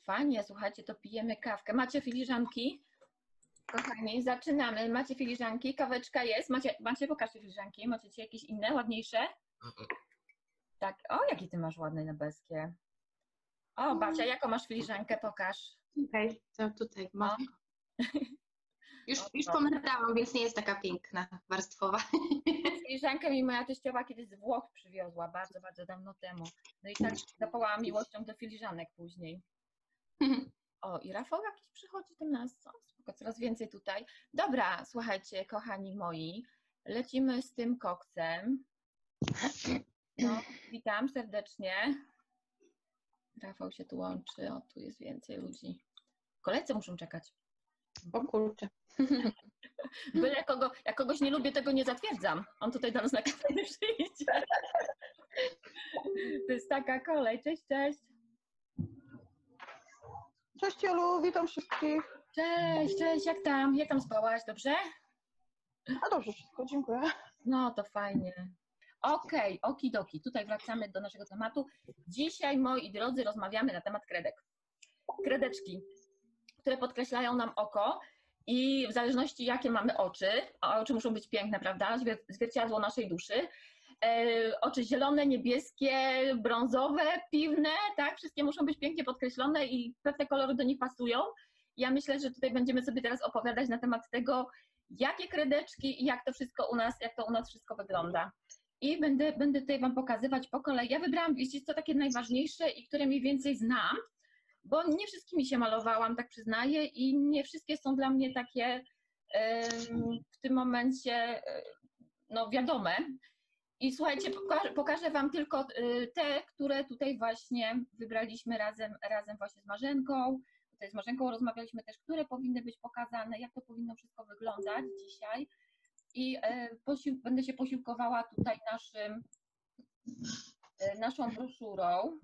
fajnie, słuchajcie, to pijemy kawkę. Macie filiżanki? Kochani, zaczynamy. Macie filiżanki? Kaweczka jest? Macie pokażcie filiżanki. Macie jakieś inne, ładniejsze? Tak. O, jakie ty masz ładne niebieskie. O, Basia, jaką masz filiżankę? Pokaż. Okej, to tutaj mam. Już pomyślałam, więc nie jest taka piękna, warstwowa. Filiżankę mi moja teściowa kiedyś z Włoch przywiozła, bardzo, bardzo dawno temu. No i tak zapałałam miłością do filiżanek później. O, i Rafał jakiś przychodzi do nas. O, spoko, coraz więcej tutaj. Dobra, słuchajcie, kochani moi, lecimy z tym koksem. No, witam serdecznie. Rafał się tu łączy. O, tu jest więcej ludzi. W kolejce muszą czekać. O kurczę. Byle kogo, jak kogoś nie lubię, tego nie zatwierdzam. On tutaj do nas na kawę nie przyjdzie. To jest taka kolej. Cześć, cześć. Cześć Jolu, witam wszystkich. Cześć, cześć, jak tam? Jak tam spałaś? Dobrze? A dobrze, wszystko, dziękuję. No to fajnie. Okej, okidoki. Tutaj wracamy do naszego tematu. Dzisiaj, moi drodzy, rozmawiamy na temat kredek. Kredeczki, które podkreślają nam oko i w zależności jakie mamy oczy, a oczy muszą być piękne, prawda? Zwierciadło naszej duszy. Oczy zielone, niebieskie, brązowe, piwne, tak? Wszystkie muszą być pięknie podkreślone i pewne kolory do nich pasują. Ja myślę, że tutaj będziemy sobie teraz opowiadać na temat tego, jakie kredeczki i jak to u nas wszystko wygląda. I będę tutaj Wam pokazywać po kolei. Ja wybrałam, wiecie co, takie najważniejsze i które mniej więcej znam, bo nie wszystkimi się malowałam, tak przyznaję, i nie wszystkie są dla mnie takie w tym momencie no, wiadome. I słuchajcie, pokażę Wam tylko te, które tutaj właśnie wybraliśmy razem właśnie z Marzenką. Tutaj z Marzenką rozmawialiśmy też, które powinny być pokazane, jak to powinno wszystko wyglądać dzisiaj. I będę się posiłkowała tutaj naszą broszurą.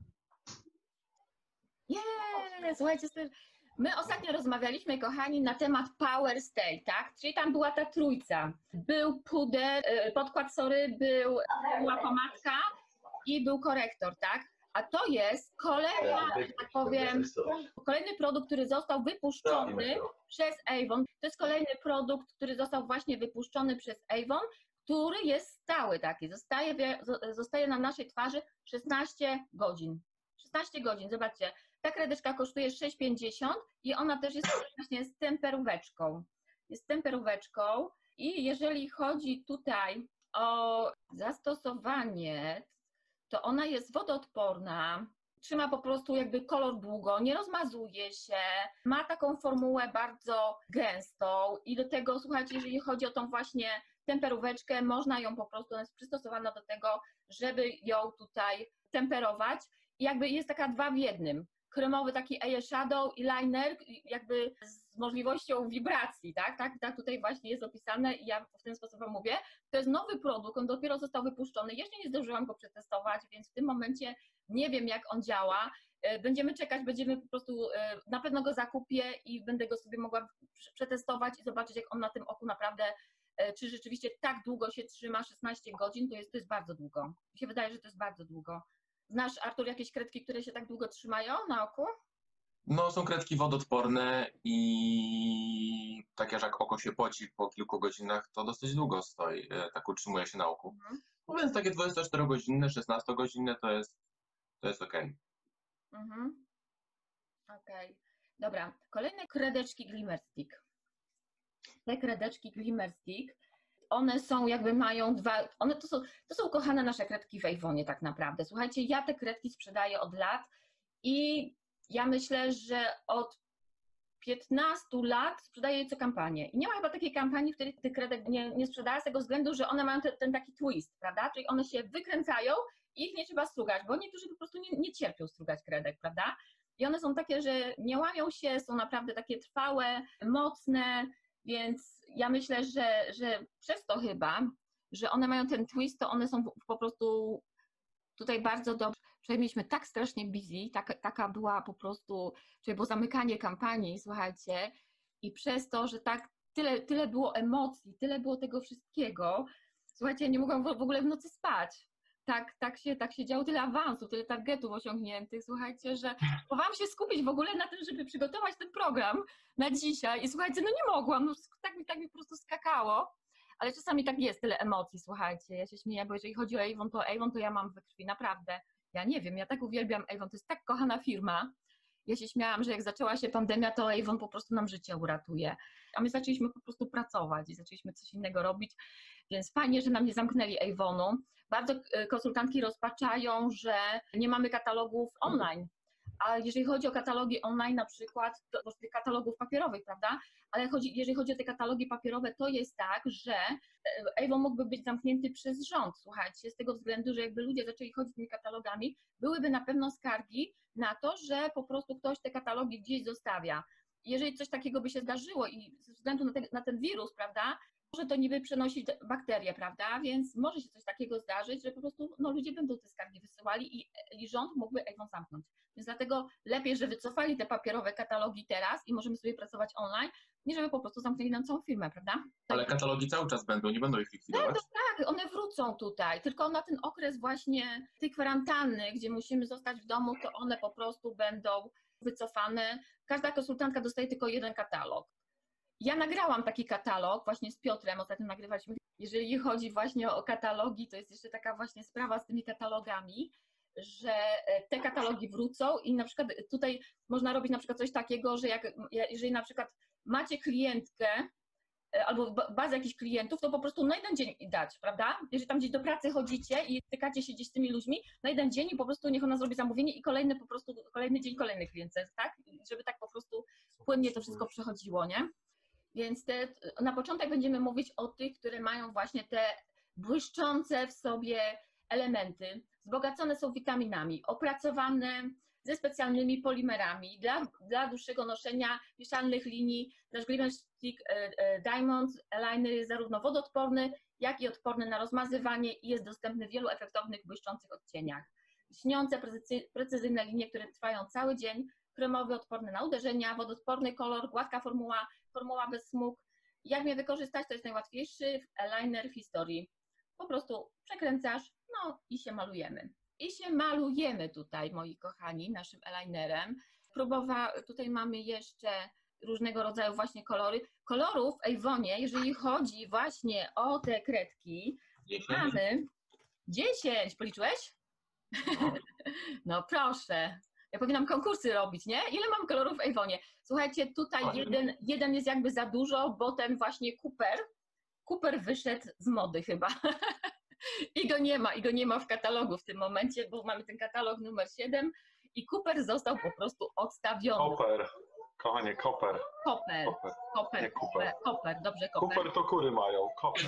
Słuchajcie, my ostatnio rozmawialiśmy, kochani, na temat Power Stay, tak? Czyli tam była ta trójca. Był puder, podkład, była pomadka i był korektor, tak? A to jest kolejna, że tak powiem, kolejny produkt, który został wypuszczony przez Avon. To jest kolejny produkt, który został właśnie wypuszczony przez Avon, który jest stały taki. Zostaje na naszej twarzy 16 godzin. 16 godzin, zobaczcie. Ta kredeczka kosztuje 6,50 i ona też jest właśnie z temperóweczką. Jest temperóweczką i jeżeli chodzi tutaj o zastosowanie, to ona jest wodoodporna, trzyma po prostu jakby kolor długo, nie rozmazuje się, ma taką formułę bardzo gęstą i do tego, słuchajcie, jeżeli chodzi o tą właśnie temperóweczkę, można ją po prostu, ona jest przystosowana do tego, żeby ją tutaj temperować i jakby jest taka 2 w 1. Kremowy taki eyeshadow i liner jakby z możliwością wibracji, tak? Tak tutaj właśnie jest opisane i ja w ten sposób Wam mówię. To jest nowy produkt, on dopiero został wypuszczony, jeszcze nie zdążyłam go przetestować, więc w tym momencie nie wiem, jak on działa. Będziemy czekać, będziemy po prostu, na pewno go zakupię i będę go sobie mogła przetestować i zobaczyć, jak on na tym oku naprawdę, czy rzeczywiście tak długo się trzyma, 16 godzin, to jest bardzo długo. Mi się wydaje, że to jest bardzo długo. Znasz, Artur, jakieś kredki, które się tak długo trzymają na oku? No, są kredki wodoodporne i takie, że jak oko się poci po kilku godzinach, to dosyć długo stoi, tak utrzymuje się na oku. No więc takie 24-godzinne, 16-godzinne to jest okej. Okej. Dobra. Kolejne kredeczki Glimmer Stick. Te kredeczki Glimmer Stick, one są jakby mają to są kochane nasze kredki w Avonie tak naprawdę. Słuchajcie, ja te kredki sprzedaję od lat i ja myślę, że od 15 lat sprzedaję je co kampanię. I nie ma chyba takiej kampanii, w której tych kredek nie sprzedała z tego względu, że one mają ten taki twist, prawda? Czyli one się wykręcają i ich nie trzeba strugać, bo niektórzy po prostu nie cierpią strugać kredek, prawda? I one są takie, że nie łamią się, są naprawdę takie trwałe, mocne, więc ja myślę, że przez to chyba, że one mają ten twist, to one są po prostu tutaj bardzo dobrze. Wczoraj mieliśmy tak strasznie busy, taka była po prostu, czyli było zamykanie kampanii, słuchajcie, i przez to, że tak tyle było emocji, tyle było tego wszystkiego, słuchajcie, ja nie mogłam w ogóle w nocy spać. tak się działo, tyle awansów, tyle targetów osiągniętych, słuchajcie, że próbowałam się skupić w ogóle na tym, żeby przygotować ten program na dzisiaj i słuchajcie, no nie mogłam, no tak mi po prostu skakało, ale czasami tak jest, tyle emocji, słuchajcie, ja się śmieję, bo jeżeli chodzi o Avon to ja mam we krwi, naprawdę, ja nie wiem, ja tak uwielbiam Avon, to jest tak kochana firma. Ja się śmiałam, że jak zaczęła się pandemia, to Avon po prostu nam życie uratuje. A my zaczęliśmy po prostu pracować i zaczęliśmy coś innego robić, więc fajnie, że nam nie zamknęli Avonu. Bardzo konsultantki rozpaczają, że nie mamy katalogów online. A jeżeli chodzi o katalogi online na przykład, to tych katalogów papierowych, prawda? Ale jeżeli chodzi o te katalogi papierowe, to jest tak, że Avon mógłby być zamknięty przez rząd, słuchajcie, z tego względu, że jakby ludzie zaczęli chodzić tymi katalogami, byłyby na pewno skargi na to, że po prostu ktoś te katalogi gdzieś zostawia. Jeżeli coś takiego by się zdarzyło i ze względu na ten wirus, prawda, może to niby przenosić bakterie, prawda, więc może się coś takiego zdarzyć, że po prostu ludzie będą te skargi wysyłali i rząd mógłby Avon zamknąć. Więc dlatego lepiej, że wycofali te papierowe katalogi teraz i możemy sobie pracować online, niż żeby po prostu zamknęli nam całą firmę, prawda? Ale katalogi cały czas będą, nie będą ich likwidować? Tak, one wrócą tutaj, tylko na ten okres właśnie tej kwarantanny, gdzie musimy zostać w domu, to one po prostu będą wycofane. Każda konsultantka dostaje tylko jeden katalog. Ja nagrałam taki katalog właśnie z Piotrem, ostatnio nagrywaliśmy. Jeżeli chodzi właśnie o katalogi, to jest jeszcze taka właśnie sprawa z tymi katalogami, że te katalogi wrócą i na przykład tutaj można robić na przykład coś takiego, że jeżeli na przykład macie klientkę albo bazę jakichś klientów, to po prostu na jeden dzień dać, prawda? Jeżeli tam gdzieś do pracy chodzicie i stykacie się gdzieś z tymi ludźmi, na jeden dzień i po prostu niech ona zrobi zamówienie i kolejny dzień, kolejny klient, tak? Żeby tak po prostu płynnie to wszystko przechodziło, nie? Więc na początek będziemy mówić o tych, które mają właśnie te błyszczące w sobie elementy, wzbogacone są witaminami, opracowane ze specjalnymi polimerami dla dłuższego noszenia mieszalnych linii. Nasz Glimmer Stick Diamond Eyeliner jest zarówno wodoodporny, jak i odporny na rozmazywanie i jest dostępny w wielu efektownych, błyszczących odcieniach. Lśniące, precyzyjne linie, które trwają cały dzień, kremowy, odporny na uderzenia, wodoodporny kolor, gładka formuła bez smug. Jak mnie wykorzystać? To jest najłatwiejszy eyeliner w historii. Po prostu przekręcasz, i się malujemy. I się malujemy tutaj, moi kochani, naszym eyelinerem. Tutaj mamy jeszcze różnego rodzaju właśnie kolory. Kolorów w Avonie, jeżeli chodzi właśnie o te kredki, 10. mamy 10. Policzyłeś? No proszę. Ja powinnam konkursy robić, nie? Ile mam kolorów w Avonie? Słuchajcie, tutaj jeden jest jakby za dużo, bo ten właśnie Cooper wyszedł z mody chyba. I go nie ma w katalogu w tym momencie, bo mamy ten katalog numer 7 i Cooper został po prostu odstawiony. Koper, kochanie, koper. Koper, dobrze, koper. Cooper to kury mają, koper.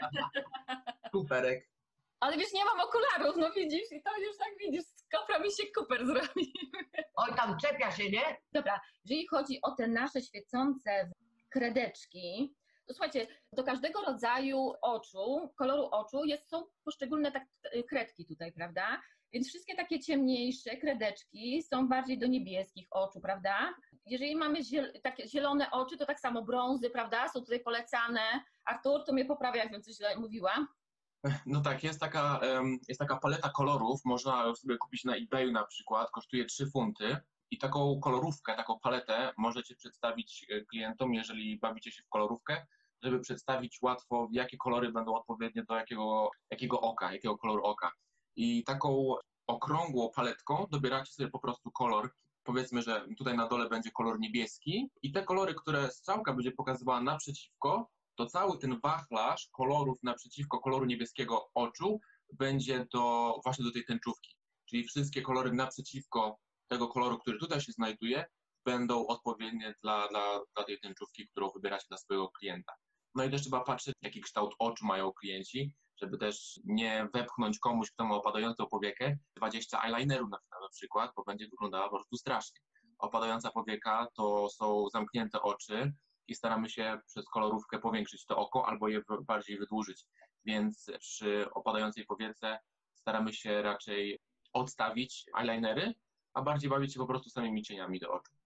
Kuperek. Ale wiesz, nie mam okularów, no widzisz, i to już tak widzisz, z kopra mi się Cooper zrobił. Oj, tam czepia się, nie? Dobra, jeżeli chodzi o te nasze świecące kredeczki, to słuchajcie, do każdego rodzaju koloru oczu są poszczególne kredki tutaj, prawda? Więc wszystkie takie ciemniejsze kredeczki są bardziej do niebieskich oczu, prawda? Jeżeli mamy takie zielone oczy, to tak samo brązy, prawda? Są tutaj polecane. Artur, to mnie poprawia, jakbym coś źle mówiła. No tak, jest taka paleta kolorów, można sobie kupić na eBayu na przykład, kosztuje 3 funty i taką kolorówkę, taką paletę możecie przedstawić klientom, jeżeli bawicie się w kolorówkę, żeby przedstawić łatwo, jakie kolory będą odpowiednie do jakiego koloru oka. I taką okrągłą paletką dobieracie sobie po prostu kolor. Powiedzmy, że tutaj na dole będzie kolor niebieski i te kolory, które strzałka będzie pokazywała naprzeciwko, to cały ten wachlarz kolorów naprzeciwko koloru niebieskiego oczu będzie właśnie do tej tęczówki. Czyli wszystkie kolory naprzeciwko tego koloru, który tutaj się znajduje, będą odpowiednie dla tej tęczówki, którą wybieracie dla swojego klienta. No i też trzeba patrzeć, jaki kształt oczu mają klienci, żeby też nie wepchnąć komuś, kto ma opadającą powiekę, 20 eyelinerów na przykład, bo będzie wyglądała po prostu strasznie. Opadająca powieka to są zamknięte oczy i staramy się przez kolorówkę powiększyć to oko albo je bardziej wydłużyć. Więc przy opadającej powiece staramy się raczej odstawić eyelinery, a bardziej bawić się po prostu samymi cieniami do oczu.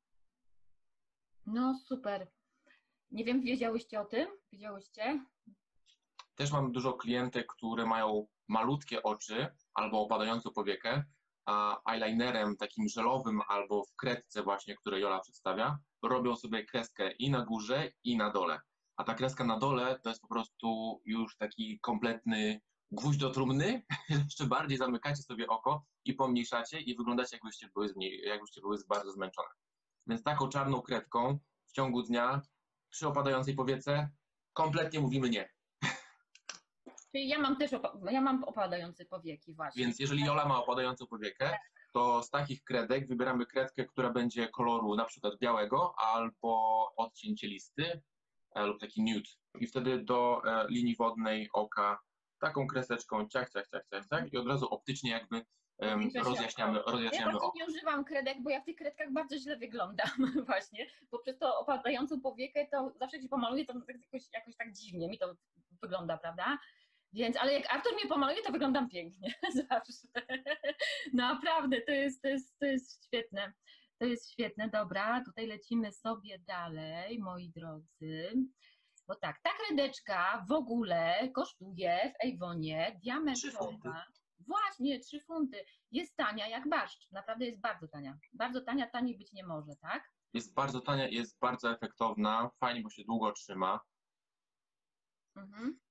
No super. Nie wiem, wiedziałyście o tym? Wiedziałyście? Też mam dużo klientek, które mają malutkie oczy albo opadającą powiekę, a eyelinerem takim żelowym albo w kredce właśnie, które Jola przedstawia, robią sobie kreskę i na górze, i na dole. A ta kreska na dole to jest po prostu już taki kompletny gwóźdź do trumny. Jeszcze bardziej zamykacie sobie oko i pomniejszacie i wyglądacie jakbyście były bardzo zmęczone. Więc taką czarną kredką w ciągu dnia przy opadającej powiece kompletnie mówimy nie. Czyli ja mam opadające powieki właśnie. Więc jeżeli Jola ma opadającą powiekę, to z takich kredek wybieramy kredkę, która będzie koloru na przykład białego albo odcień cielisty lub taki nude. I wtedy do linii wodnej oka taką kreseczką ciach i od razu optycznie jakby rozjaśniamy Ja oko. nie używam kredek, bo ja w tych kredkach bardzo źle wyglądam właśnie, bo przez to opadającą powiekę to zawsze jak się pomaluję, to jakoś tak dziwnie mi to wygląda, prawda? Więc, ale jak Artur mnie pomaluje, to wyglądam pięknie zawsze. Naprawdę, to jest świetne. To jest świetne, dobra, tutaj lecimy sobie dalej, moi drodzy. Bo tak, ta kredeczka w ogóle kosztuje w Avonie diamentowa. Właśnie, 3 funty. Jest tania jak barszcz. Naprawdę jest bardzo tania. Bardzo tania, taniej być nie może, tak? Jest bardzo tania i jest bardzo efektowna. Fajnie, bo się długo trzyma. Mhm.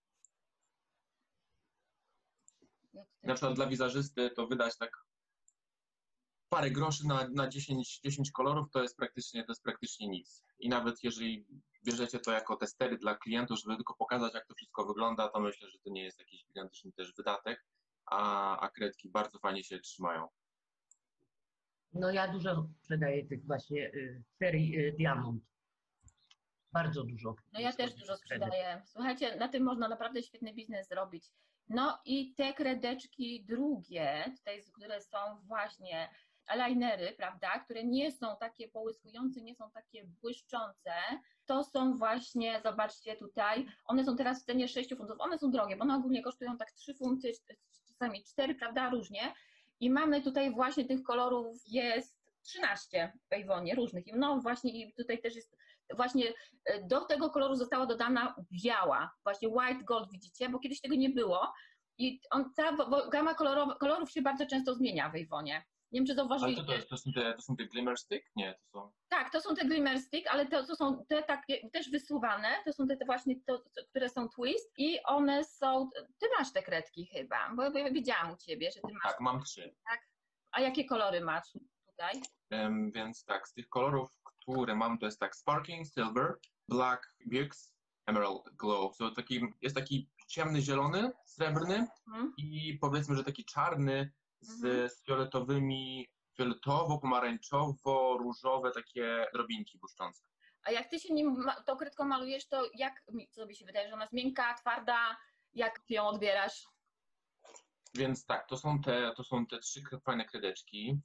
Na przykład dla wizerzysty to wydać tak parę groszy na 10 kolorów to jest praktycznie nic. I nawet jeżeli bierzecie to jako testery dla klientów, żeby tylko pokazać, jak to wszystko wygląda, to myślę, że to nie jest jakiś gigantyczny też wydatek, a kredki bardzo fajnie się trzymają. No ja dużo sprzedaję tych właśnie serii Diamond. Bardzo dużo. No ja też dużo sprzedaję. Słuchajcie, na tym można naprawdę świetny biznes zrobić. No i te kredeczki drugie, tutaj, które są właśnie eyelinery, prawda, które nie są takie połyskujące, nie są takie błyszczące, to są właśnie, zobaczcie tutaj, one są teraz w cenie 6 funtów, one są drogie, bo one ogólnie kosztują tak 3 funty, czasami 4, prawda, różnie. I mamy tutaj właśnie tych kolorów jest 13 w Avonie, różnych. No właśnie i tutaj też jest, właśnie do tego koloru została dodana biała, właśnie white gold, widzicie, bo kiedyś tego nie było. I ta gama kolorów się bardzo często zmienia w Avonie. Nie wiem, czy zauważyliście. Ale to są te glimmer stick? Nie, to są... Tak, to są te glimmer stick, ale to są te takie też wysuwane, to są te właśnie, które są twist i one są, ty masz te kredki chyba, bo ja widziałam u ciebie, że ty masz. Tak, mam 3. Tak. A jakie kolory masz tutaj? Więc tak, z tych kolorów, które mam, to jest tak Sparkling Silver, Black Bux, Emerald Glow. So jest taki ciemny zielony, srebrny i powiedzmy, że taki czarny z fioletowymi, fioletowo-pomarańczowo-różowe takie drobinki błyszczące. A jak ty się tą kredką malujesz, to jak sobie się wydaje, że ona jest miękka, twarda, jak ją odbierasz? Więc tak, to są te 3 fajne kredeczki.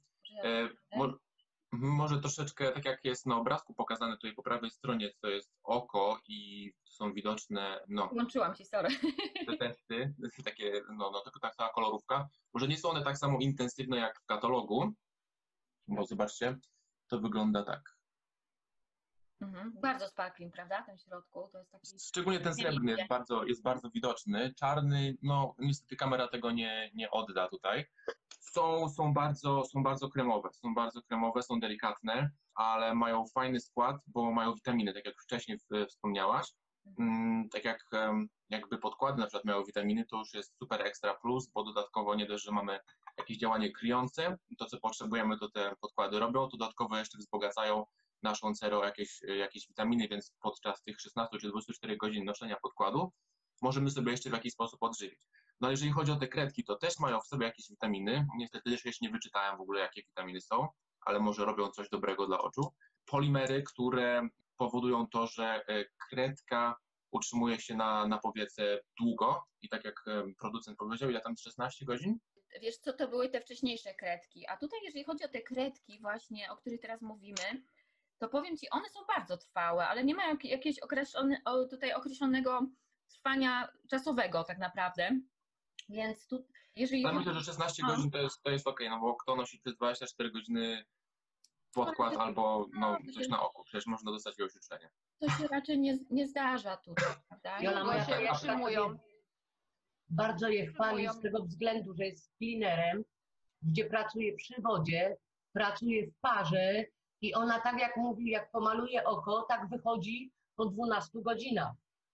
Może troszeczkę, tak jak jest na obrazku pokazane tutaj po prawej stronie, to jest oko i są widoczne, Włączyłam ci, sorry. te testy, takie, tylko ta cała kolorówka. Może nie są one tak samo intensywne jak w katalogu, bo zobaczcie, to wygląda tak. Bardzo sparkling, prawda? Ten w środku, to jest taki... Szczególnie ten srebrny jest bardzo widoczny. Czarny, niestety kamera tego nie odda tutaj. Są bardzo kremowe, są delikatne, ale mają fajny skład, bo mają witaminy, tak jak wcześniej wspomniałaś. Tak jak jakby podkłady na przykład miały witaminy, to już jest super ekstra plus, bo dodatkowo nie dość, że mamy jakieś działanie kryjące, to co potrzebujemy, to te podkłady robią, dodatkowo jeszcze wzbogacają naszą cerę o jakieś witaminy, więc podczas tych 16 czy 24 godzin noszenia podkładu możemy sobie jeszcze w jakiś sposób odżywić. No jeżeli chodzi o te kredki, to też mają w sobie jakieś witaminy. Niestety też jeszcze nie wyczytałem w ogóle, jakie witaminy są, ale może robią coś dobrego dla oczu. Polimery, które powodują to, że kredka utrzymuje się na powiece długo i tak jak producent powiedział, ile tam 16 godzin? Wiesz co, to były te wcześniejsze kredki, a tutaj jeżeli chodzi o te kredki właśnie, o których teraz mówimy, to powiem ci, one są bardzo trwałe, ale nie mają jakiegoś określonego trwania czasowego tak naprawdę, więc tu, jeżeli... Ja myślę, że 16 godzin to jest okej, no bo kto nosi przez 24 godziny podkład albo coś na oku, przecież można dostać jakiegoś uczulenia. To się raczej nie zdarza tutaj, prawda? tak? Jola, Długo moja się koleżanka utrzymują. bardzo je chwali Utrzymują. z tego względu, że jest cleanerem, gdzie pracuje przy wodzie, pracuje w parze i ona tak jak mówi, jak pomaluje oko, tak wychodzi po 12 godzinach.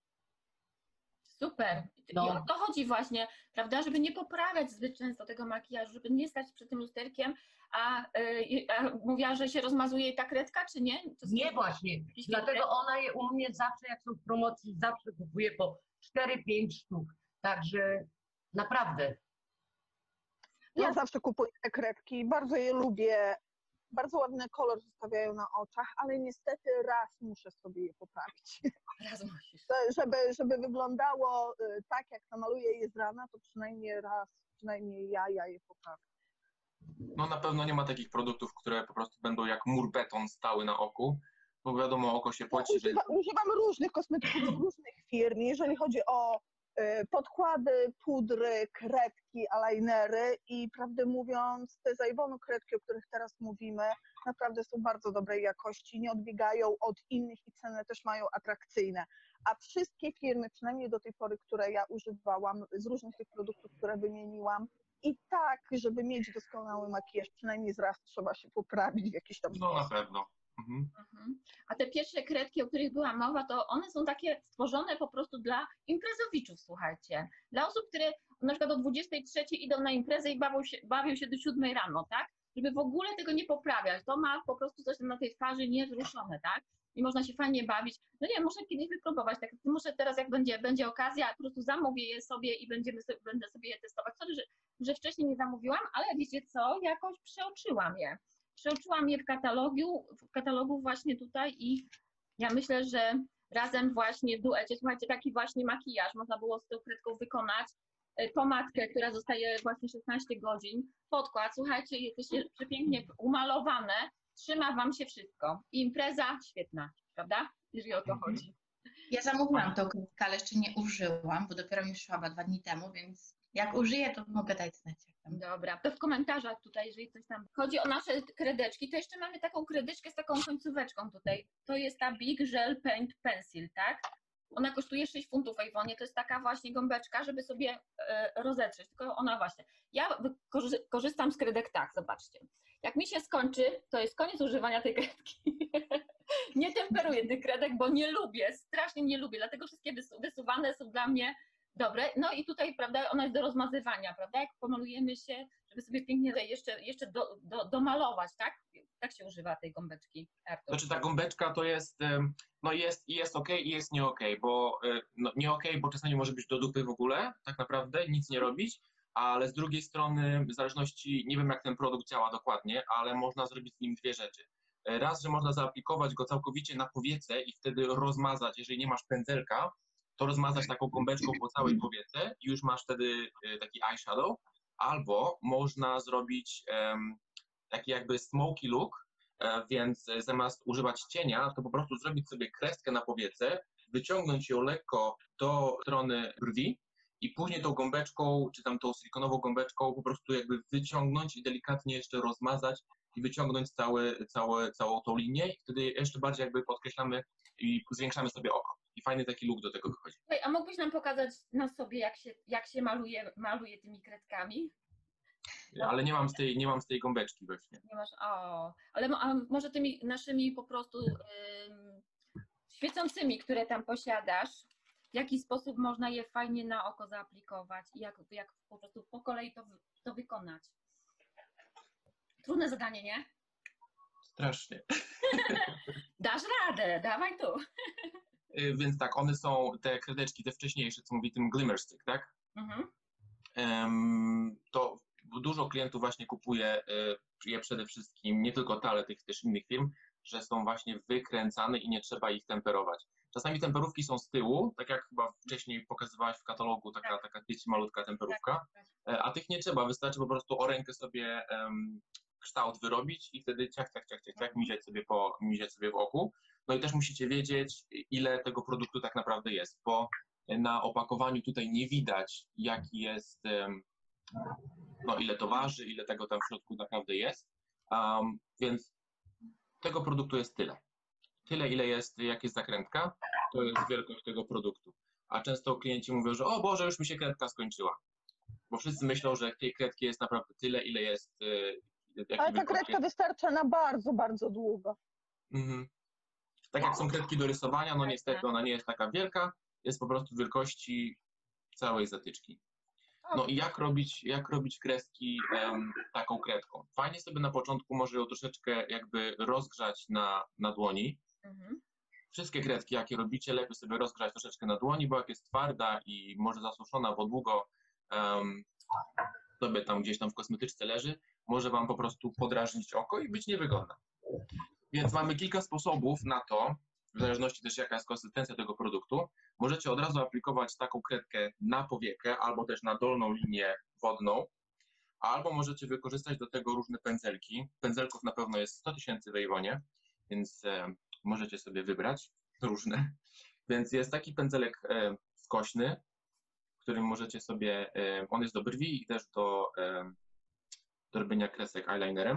Super. I No. o to chodzi właśnie, prawda, żeby nie poprawiać zbyt często tego makijażu, żeby nie stać przed tym lusterkiem, a mówiła, że się rozmazuje ta kredka, czy nie? To Nie właśnie, jakiś dlatego ona je u mnie zawsze, jak są w promocji, zawsze kupuje po 4-5 sztuk. Także naprawdę. Ja zawsze kupuję te kredki, bardzo je lubię. Bardzo ładny kolor zostawiają na oczach, ale niestety raz muszę sobie je poprawić. raz musisz. Żeby wyglądało tak, jak namaluję je z rana, to przynajmniej raz, przynajmniej ja je poprawię. No na pewno nie ma takich produktów, które po prostu będą jak mur beton stały na oku, bo wiadomo, oko się poci, że... Używam różnych kosmetyków z różnych firm, jeżeli chodzi o podkłady, pudry, kredki, eyelinery i prawdę mówiąc, te z Avonu kredki, o których teraz mówimy, naprawdę są bardzo dobrej jakości, nie odbiegają od innych i ceny też mają atrakcyjne. A wszystkie firmy, przynajmniej do tej pory, które ja używałam, z różnych tych produktów, które wymieniłam, i tak, żeby mieć doskonały makijaż, przynajmniej raz trzeba się poprawić w jakiś tam No na sposób. pewno. Mhm. A te pierwsze kredki, o których była mowa, to one są takie stworzone po prostu dla imprezowiczów, słuchajcie. Dla osób, które na przykład o 23 idą na imprezę i bawią się do 7 rano, tak? Żeby w ogóle tego nie poprawiać. To ma po prostu coś na tej twarzy niewzruszone, tak? I można się fajnie bawić. No nie, można kiedyś wypróbować. Tak, może teraz, jak będzie okazja, po prostu zamówię je sobie i będę sobie je testować. Sorry, że wcześniej nie zamówiłam, ale wiecie co? Jakoś przeoczyłam je. Przeoczyłam je w katalogu właśnie tutaj i ja myślę, że razem właśnie w duecie, słuchajcie, taki właśnie makijaż można było z tą kredką wykonać, pomadkę, która zostaje właśnie 16 godzin, podkład, słuchajcie, jesteście przepięknie umalowane, trzyma wam się wszystko. I impreza świetna, prawda? Jeżeli o to chodzi. Ja zamówiłam tą kredkę, ale jeszcze nie użyłam, bo dopiero mi szła 2 dni temu, więc jak użyję, to mogę dać znać. Dobra, to w komentarzach tutaj, jeżeli coś tam chodzi o nasze kredeczki, to jeszcze mamy taką kredeczkę z taką końcóweczką tutaj. To jest ta Big Gel Paint Pencil, tak? Ona kosztuje 6 funtów w Avonie, to jest taka właśnie gąbeczka, żeby sobie rozetrzeć, tylko ona właśnie. Ja korzystam z kredek tak, zobaczcie. Jak mi się skończy, to jest koniec używania tej kredki. Nie temperuję tych kredek, bo nie lubię, strasznie nie lubię, dlatego wszystkie wysuwane są dla mnie dobre. No i tutaj, prawda, ona jest do rozmazywania, prawda? Jak pomalujemy się, żeby sobie pięknie jeszcze domalować, tak? Tak się używa tej gąbeczki. Znaczy ta gąbeczka to jest, no jest ok i jest nie ok, bo no, nie ok, bo czasami może być do dupy w ogóle, tak naprawdę, nic nie robić, ale z drugiej strony, w zależności, nie wiem jak ten produkt działa dokładnie, ale można zrobić z nim dwie rzeczy. Raz, że można zaaplikować go całkowicie na powiece i wtedy rozmazać, jeżeli nie masz pędzelka, to rozmazać taką gąbeczką po całej powiece i już masz wtedy taki eyeshadow, albo można zrobić taki jakby smoky look, więc zamiast używać cienia, to po prostu zrobić sobie kreskę na powiece, wyciągnąć ją lekko do strony brwi i później tą gąbeczką, czy tam tą silikonową gąbeczką po prostu jakby wyciągnąć i delikatnie jeszcze rozmazać i wyciągnąć całą tą linię i wtedy jeszcze bardziej jakby podkreślamy i zwiększamy sobie oko. I fajny taki look do tego wychodzi. A mógłbyś nam pokazać na sobie, jak się maluje tymi kredkami? Ale nie mam z tej gąbeczki właśnie. Nie masz, ale może tymi naszymi po prostu świecącymi, które tam posiadasz, w jaki sposób można je fajnie na oko zaaplikować i jak po prostu po kolei to wykonać? Trudne zadanie, nie? Strasznie. Dasz radę, dawaj tu. Więc tak, one są te kredeczki, te wcześniejsze, co mówi tym Glimmer Stick, tak? Mhm. To dużo klientów właśnie kupuje je przede wszystkim, nie tylko te, ale tych też innych firm, że są właśnie wykręcane i nie trzeba ich temperować. Czasami temperówki są z tyłu, tak jak chyba wcześniej pokazywałaś w katalogu, taka dzieci malutka temperówka, a tych nie trzeba, wystarczy po prostu o rękę sobie kształt wyrobić i wtedy ciach, miziać sobie w oku. No i też musicie wiedzieć, ile tego produktu tak naprawdę jest, bo na opakowaniu tutaj nie widać, jaki jest, no ile to waży, ile tego tam w środku naprawdę jest, więc tego produktu jest tyle. Tyle, ile jest, jak jest zakrętka, to jest wielkość tego produktu. A często klienci mówią, że o Boże, już mi się kredka skończyła. Bo wszyscy myślą, że tej kredki jest naprawdę tyle, ile jest... Ale ta kredka wystarcza na bardzo, bardzo długo. Mhm. Tak jak są kredki do rysowania, no niestety ona nie jest taka wielka, jest po prostu wielkości całej zatyczki. No i jak robić kreski taką kredką? Fajnie sobie na początku może ją troszeczkę jakby rozgrzać na dłoni. Wszystkie kredki, jakie robicie, lepiej sobie rozgrzać troszeczkę na dłoni, bo jak jest twarda i może zasuszona, bo długo sobie tam gdzieś tam w kosmetyczce leży, może wam po prostu podrażnić oko i być niewygodna. Więc mamy kilka sposobów na to, w zależności też jaka jest konsystencja tego produktu. Możecie od razu aplikować taką kredkę na powiekę albo też na dolną linię wodną, albo możecie wykorzystać do tego różne pędzelki. Pędzelków na pewno jest 100 000 w Avonie, więc możecie sobie wybrać różne. Więc jest taki pędzelek skośny, którym możecie sobie, on jest do brwi i też do robienia kresek eyelinerem.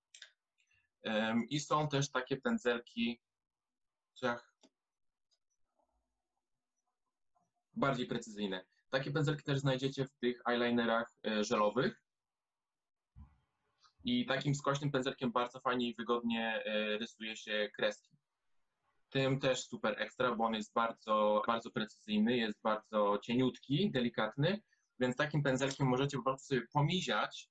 I są też takie pędzelki bardziej precyzyjne. Takie pędzelki też znajdziecie w tych eyelinerach żelowych. I takim skośnym pędzelkiem bardzo fajnie i wygodnie rysuje się kreski. Tym też super ekstra, bo on jest bardzo, bardzo precyzyjny, jest bardzo cieniutki, delikatny, więc takim pędzelkiem możecie po prostu sobie pomiziać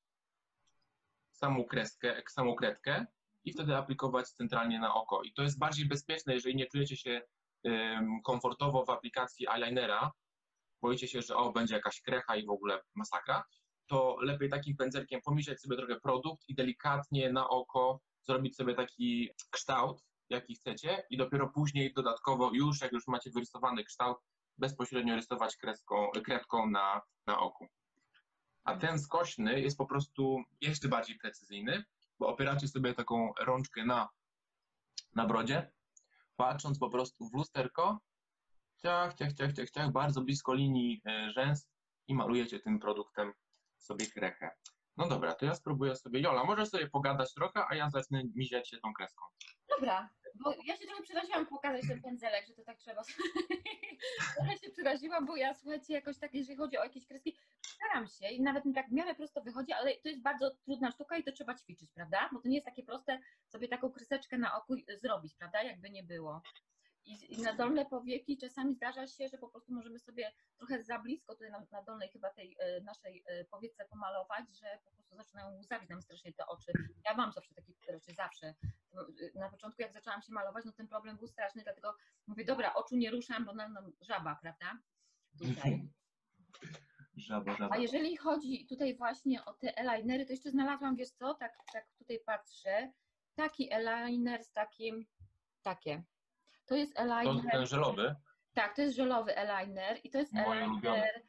samą kredkę i wtedy aplikować centralnie na oko. I to jest bardziej bezpieczne, jeżeli nie czujecie się komfortowo w aplikacji eyelinera, boicie się, że będzie jakaś krecha i w ogóle masakra, to lepiej takim pędzelkiem pomiziać sobie trochę produkt i delikatnie na oko zrobić sobie taki kształt, jaki chcecie i dopiero później dodatkowo jak już macie wyrysowany kształt, bezpośrednio rysować kredką na oku. A ten skośny jest po prostu jeszcze bardziej precyzyjny, bo opieracie sobie taką rączkę na brodzie, patrząc po prostu w lusterko, ciach, bardzo blisko linii rzęs i malujecie tym produktem sobie krechę. No dobra, to ja spróbuję sobie. Jola, możesz sobie pogadać trochę, a ja zacznę miziać się tą kreską. Dobra, bo ja się trochę przeraziłam pokazać ten pędzelek, że to tak trzeba. Trochę się przeraziłam, bo ja, słuchajcie, jakoś tak, jeżeli chodzi o jakieś kreski, staram się i nawet mi tak w miarę prosto wychodzi, ale to jest bardzo trudna sztuka i to trzeba ćwiczyć, prawda? Bo to nie jest takie proste sobie taką kreseczkę na oku zrobić, prawda? Jakby nie było. I na dolne powieki czasami zdarza się, że po prostu możemy sobie trochę za blisko tutaj na dolnej chyba tej naszej powiece pomalować, że po prostu zaczynają łzawić nam strasznie te oczy. Ja mam zawsze takie rzeczy, zawsze. Na początku jak zaczęłam się malować, no ten problem był straszny, dlatego mówię, dobra, oczu nie ruszam, bo nam żaba, prawda? Tutaj. Żaba. A jeżeli chodzi tutaj właśnie o te eyelinery, to jeszcze znalazłam, wiesz co, tak tutaj patrzę, taki eyeliner z takie. To jest eyeliner. To ten żelowy? Tak, to jest żelowy eyeliner i to jest eyeliner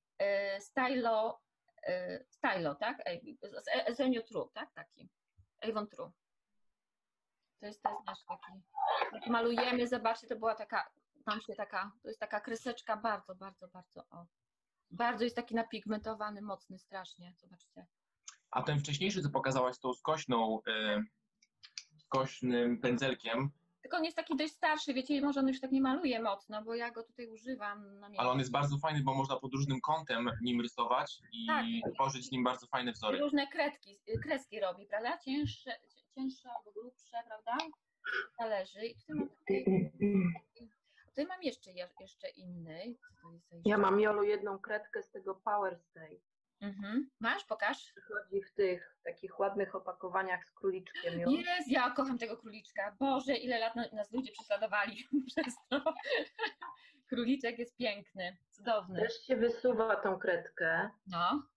Stylo, tak? Zenio True, tak? Taki. Avon True. To jest nasz taki. Jak malujemy, zobaczcie, to była taka, to jest taka kreseczka bardzo, bardzo, bardzo, bardzo jest taki napigmentowany, mocny strasznie, zobaczcie. A ten wcześniejszy, co pokazałaś z tą skośnym pędzelkiem, tylko on jest taki dość starszy, wiecie, może on już tak nie maluje mocno, bo ja go tutaj używam na miejscu. Ale on jest bardzo fajny, bo można pod różnym kątem nim rysować i tworzyć nim bardzo fajne wzory. Różne kreski robi, prawda? Cięższe albo grubsze, prawda? Zależy. I tutaj mam jeszcze inny. Co to jest jeszcze? Ja mam, Jolu, jedną kredkę z tego Power Stay. Masz? Pokaż. Chodzi w tych takich ładnych opakowaniach z króliczkiem. Jest, ja kocham tego króliczka. Boże, ile lat nas ludzie prześladowali przez to. Króliczek jest piękny, cudowny. Też się wysuwa tą kredkę. No.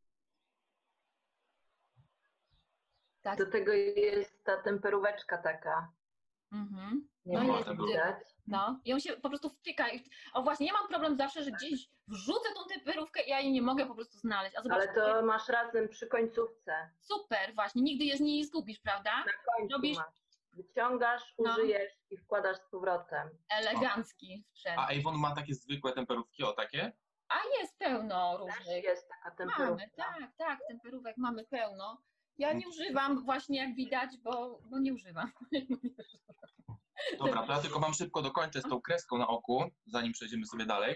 Tak. Do tego jest ta temperóweczka taka. Nie można widać. No, i on się po prostu wtyka. O właśnie, ja mam problem zawsze, że gdzieś wrzucę tą temperówkę i ja jej nie mogę po prostu znaleźć. Ale to masz razem przy końcówce. Super, właśnie, nigdy je z niej nie zgubisz, prawda? Na końcu masz. Wyciągasz, użyjesz i wkładasz z powrotem. Elegancki sprzęt. A Avon ma takie zwykłe temperówki, takie? A jest pełno różnych. Też jest taka temperówka. Mamy, tak, temperówek mamy pełno. Ja nie używam właśnie, jak widać, bo nie używam. Dobra, to ja tylko wam szybko dokończę z tą kreską na oku, zanim przejdziemy sobie dalej.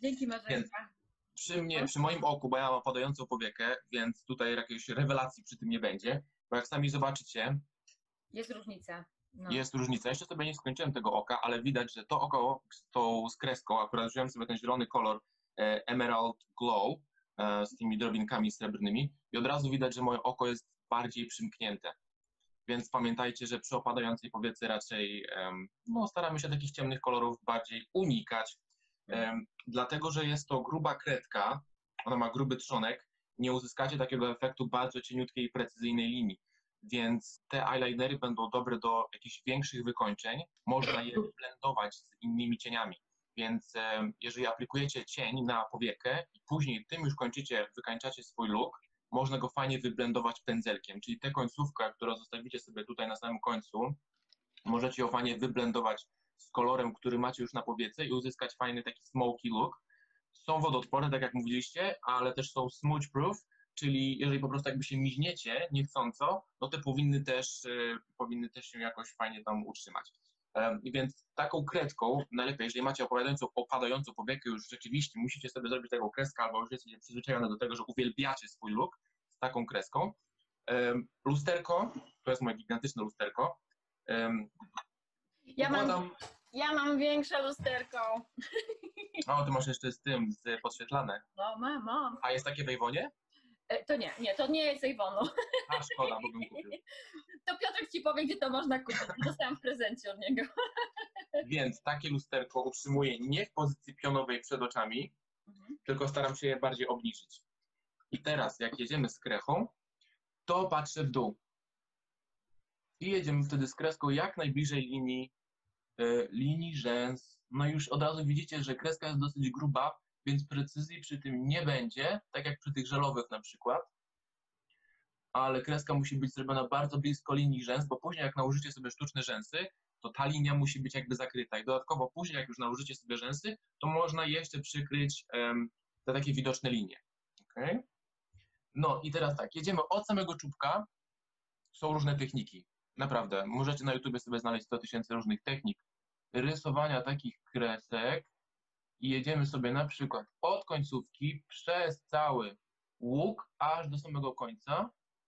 Dzięki Marzenka. Przy moim oku, bo ja mam opadającą powiekę, więc tutaj jakiejś rewelacji przy tym nie będzie, bo jak sami zobaczycie, Jest różnica. No. jest różnica. Jeszcze sobie nie skończyłem tego oka, ale widać, że to oko z kreską, akurat wziąłem sobie ten zielony kolor Emerald Glow z tymi drobinkami srebrnymi i od razu widać, że moje oko jest bardziej przymknięte. Więc pamiętajcie, że przy opadającej powiece raczej staramy się takich ciemnych kolorów bardziej unikać. Dlatego, że jest to gruba kredka, ona ma gruby trzonek, nie uzyskacie takiego efektu bardzo cieniutkiej i precyzyjnej linii. Więc te eyelinery będą dobre do jakichś większych wykończeń. Można je blendować z innymi cieniami. Więc jeżeli aplikujecie cień na powiekę i później tym już wykańczacie swój look, można go fajnie wyblendować pędzelkiem. Czyli tę końcówkę, którą zostawicie sobie tutaj na samym końcu, możecie ją fajnie wyblendować z kolorem, który macie już na powiece i uzyskać fajny taki smoky look. Są wodoodporne, tak jak mówiliście, ale też są smudge proof, czyli jeżeli po prostu jakby się miźniecie niechcąco, no to powinny też się jakoś fajnie tam utrzymać. Więc taką kredką, najlepiej, jeżeli macie opadającą powiekę, już rzeczywiście musicie sobie zrobić taką kreskę, albo już jesteście przyzwyczajone do tego, że uwielbiacie swój look z taką kreską. Lusterko, to jest moje gigantyczne lusterko. Ja mam większe lusterko. O, ty masz jeszcze z podświetlane. No, mam. A jest takie w Avonie? To nie jest Avonu. A, szkoda, bo bym kupił. To Piotrek ci powie, gdzie to można kupić. Dostałam w prezencie od niego. Więc takie lusterko utrzymuję nie w pozycji pionowej przed oczami, tylko staram się je bardziej obniżyć. I teraz, jak jedziemy z krechą, to patrzę w dół. I jedziemy wtedy z kreską jak najbliżej linii rzęs. No i już od razu widzicie, że kreska jest dosyć gruba, więc precyzji przy tym nie będzie, tak jak przy tych żelowych na przykład. Ale kreska musi być zrobiona bardzo blisko linii rzęs, bo później jak nałożycie sobie sztuczne rzęsy, to ta linia musi być jakby zakryta. I dodatkowo później, jak już nałożycie sobie rzęsy, to można jeszcze przykryć te takie widoczne linie. Okay? No i teraz tak, jedziemy od samego czubka. Są różne techniki. Naprawdę, możecie na YouTubie sobie znaleźć 100 000 różnych technik rysowania takich kresek i jedziemy sobie na przykład od końcówki przez cały łuk aż do samego końca.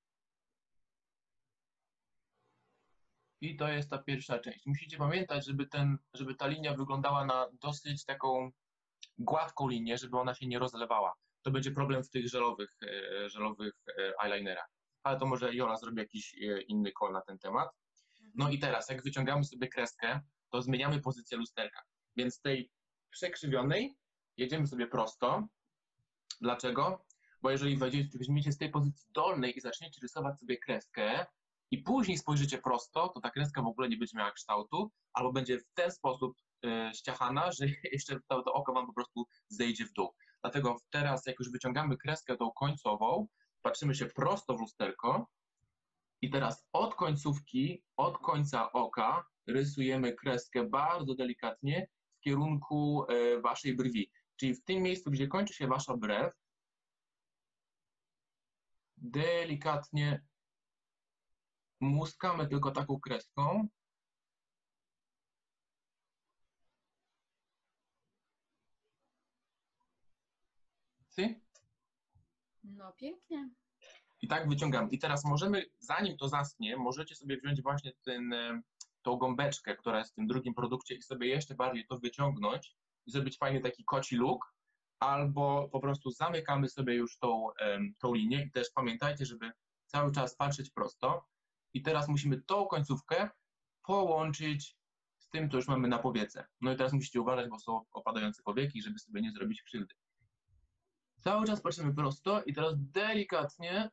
I to jest ta pierwsza część. Musicie pamiętać, żeby ta linia wyglądała na dosyć taką gładką linię, żeby ona się nie rozlewała. To będzie problem w tych żelowych eyelinerach. Ale to może Jola zrobi jakiś inny call na ten temat. No i teraz, jak wyciągamy sobie kreskę, to zmieniamy pozycję lusterka. Więc z tej przekrzywionej jedziemy sobie prosto. Dlaczego? Bo jeżeli weźmiecie z tej pozycji dolnej i zaczniecie rysować sobie kreskę i później spojrzycie prosto, to ta kreska w ogóle nie będzie miała kształtu, albo będzie w ten sposób ściachana, że jeszcze to oko wam po prostu zejdzie w dół. Dlatego teraz, jak już wyciągamy kreskę tą końcową, patrzymy się prosto w lusterko i teraz od końcówki, od końca oka rysujemy kreskę bardzo delikatnie w kierunku waszej brwi. Czyli w tym miejscu, gdzie kończy się wasza brew, delikatnie muskamy tylko taką kreską. No pięknie. I tak wyciągam. I teraz możemy, zanim to zaschnie, możecie sobie wziąć właśnie tą gąbeczkę, która jest w tym drugim produkcie i sobie jeszcze bardziej to wyciągnąć i zrobić fajny taki koci look, albo po prostu zamykamy sobie już tą linię i też pamiętajcie, żeby cały czas patrzeć prosto. I teraz musimy tą końcówkę połączyć z tym, co już mamy na powiece. No i teraz musicie uważać, bo są opadające powieki, żeby sobie nie zrobić krzywdy. Cały czas patrzymy prosto i teraz delikatnie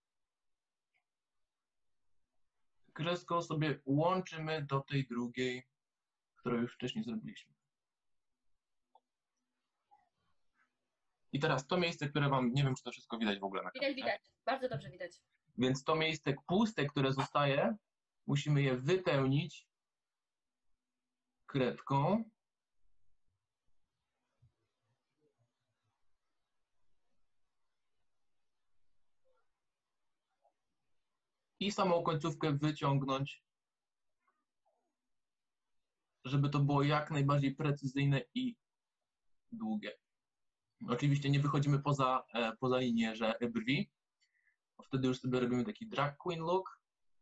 kreską sobie łączymy do tej drugiej, którą już wcześniej zrobiliśmy. I teraz to miejsce, które wam, nie wiem, czy to wszystko widać w ogóle na kamerze. Widać, bardzo dobrze widać. Więc to miejsce puste, które zostaje, musimy je wypełnić kredką. I samą końcówkę wyciągnąć, żeby to było jak najbardziej precyzyjne i długie. Oczywiście nie wychodzimy poza linię, że brwi. Wtedy już sobie robimy taki drag queen look.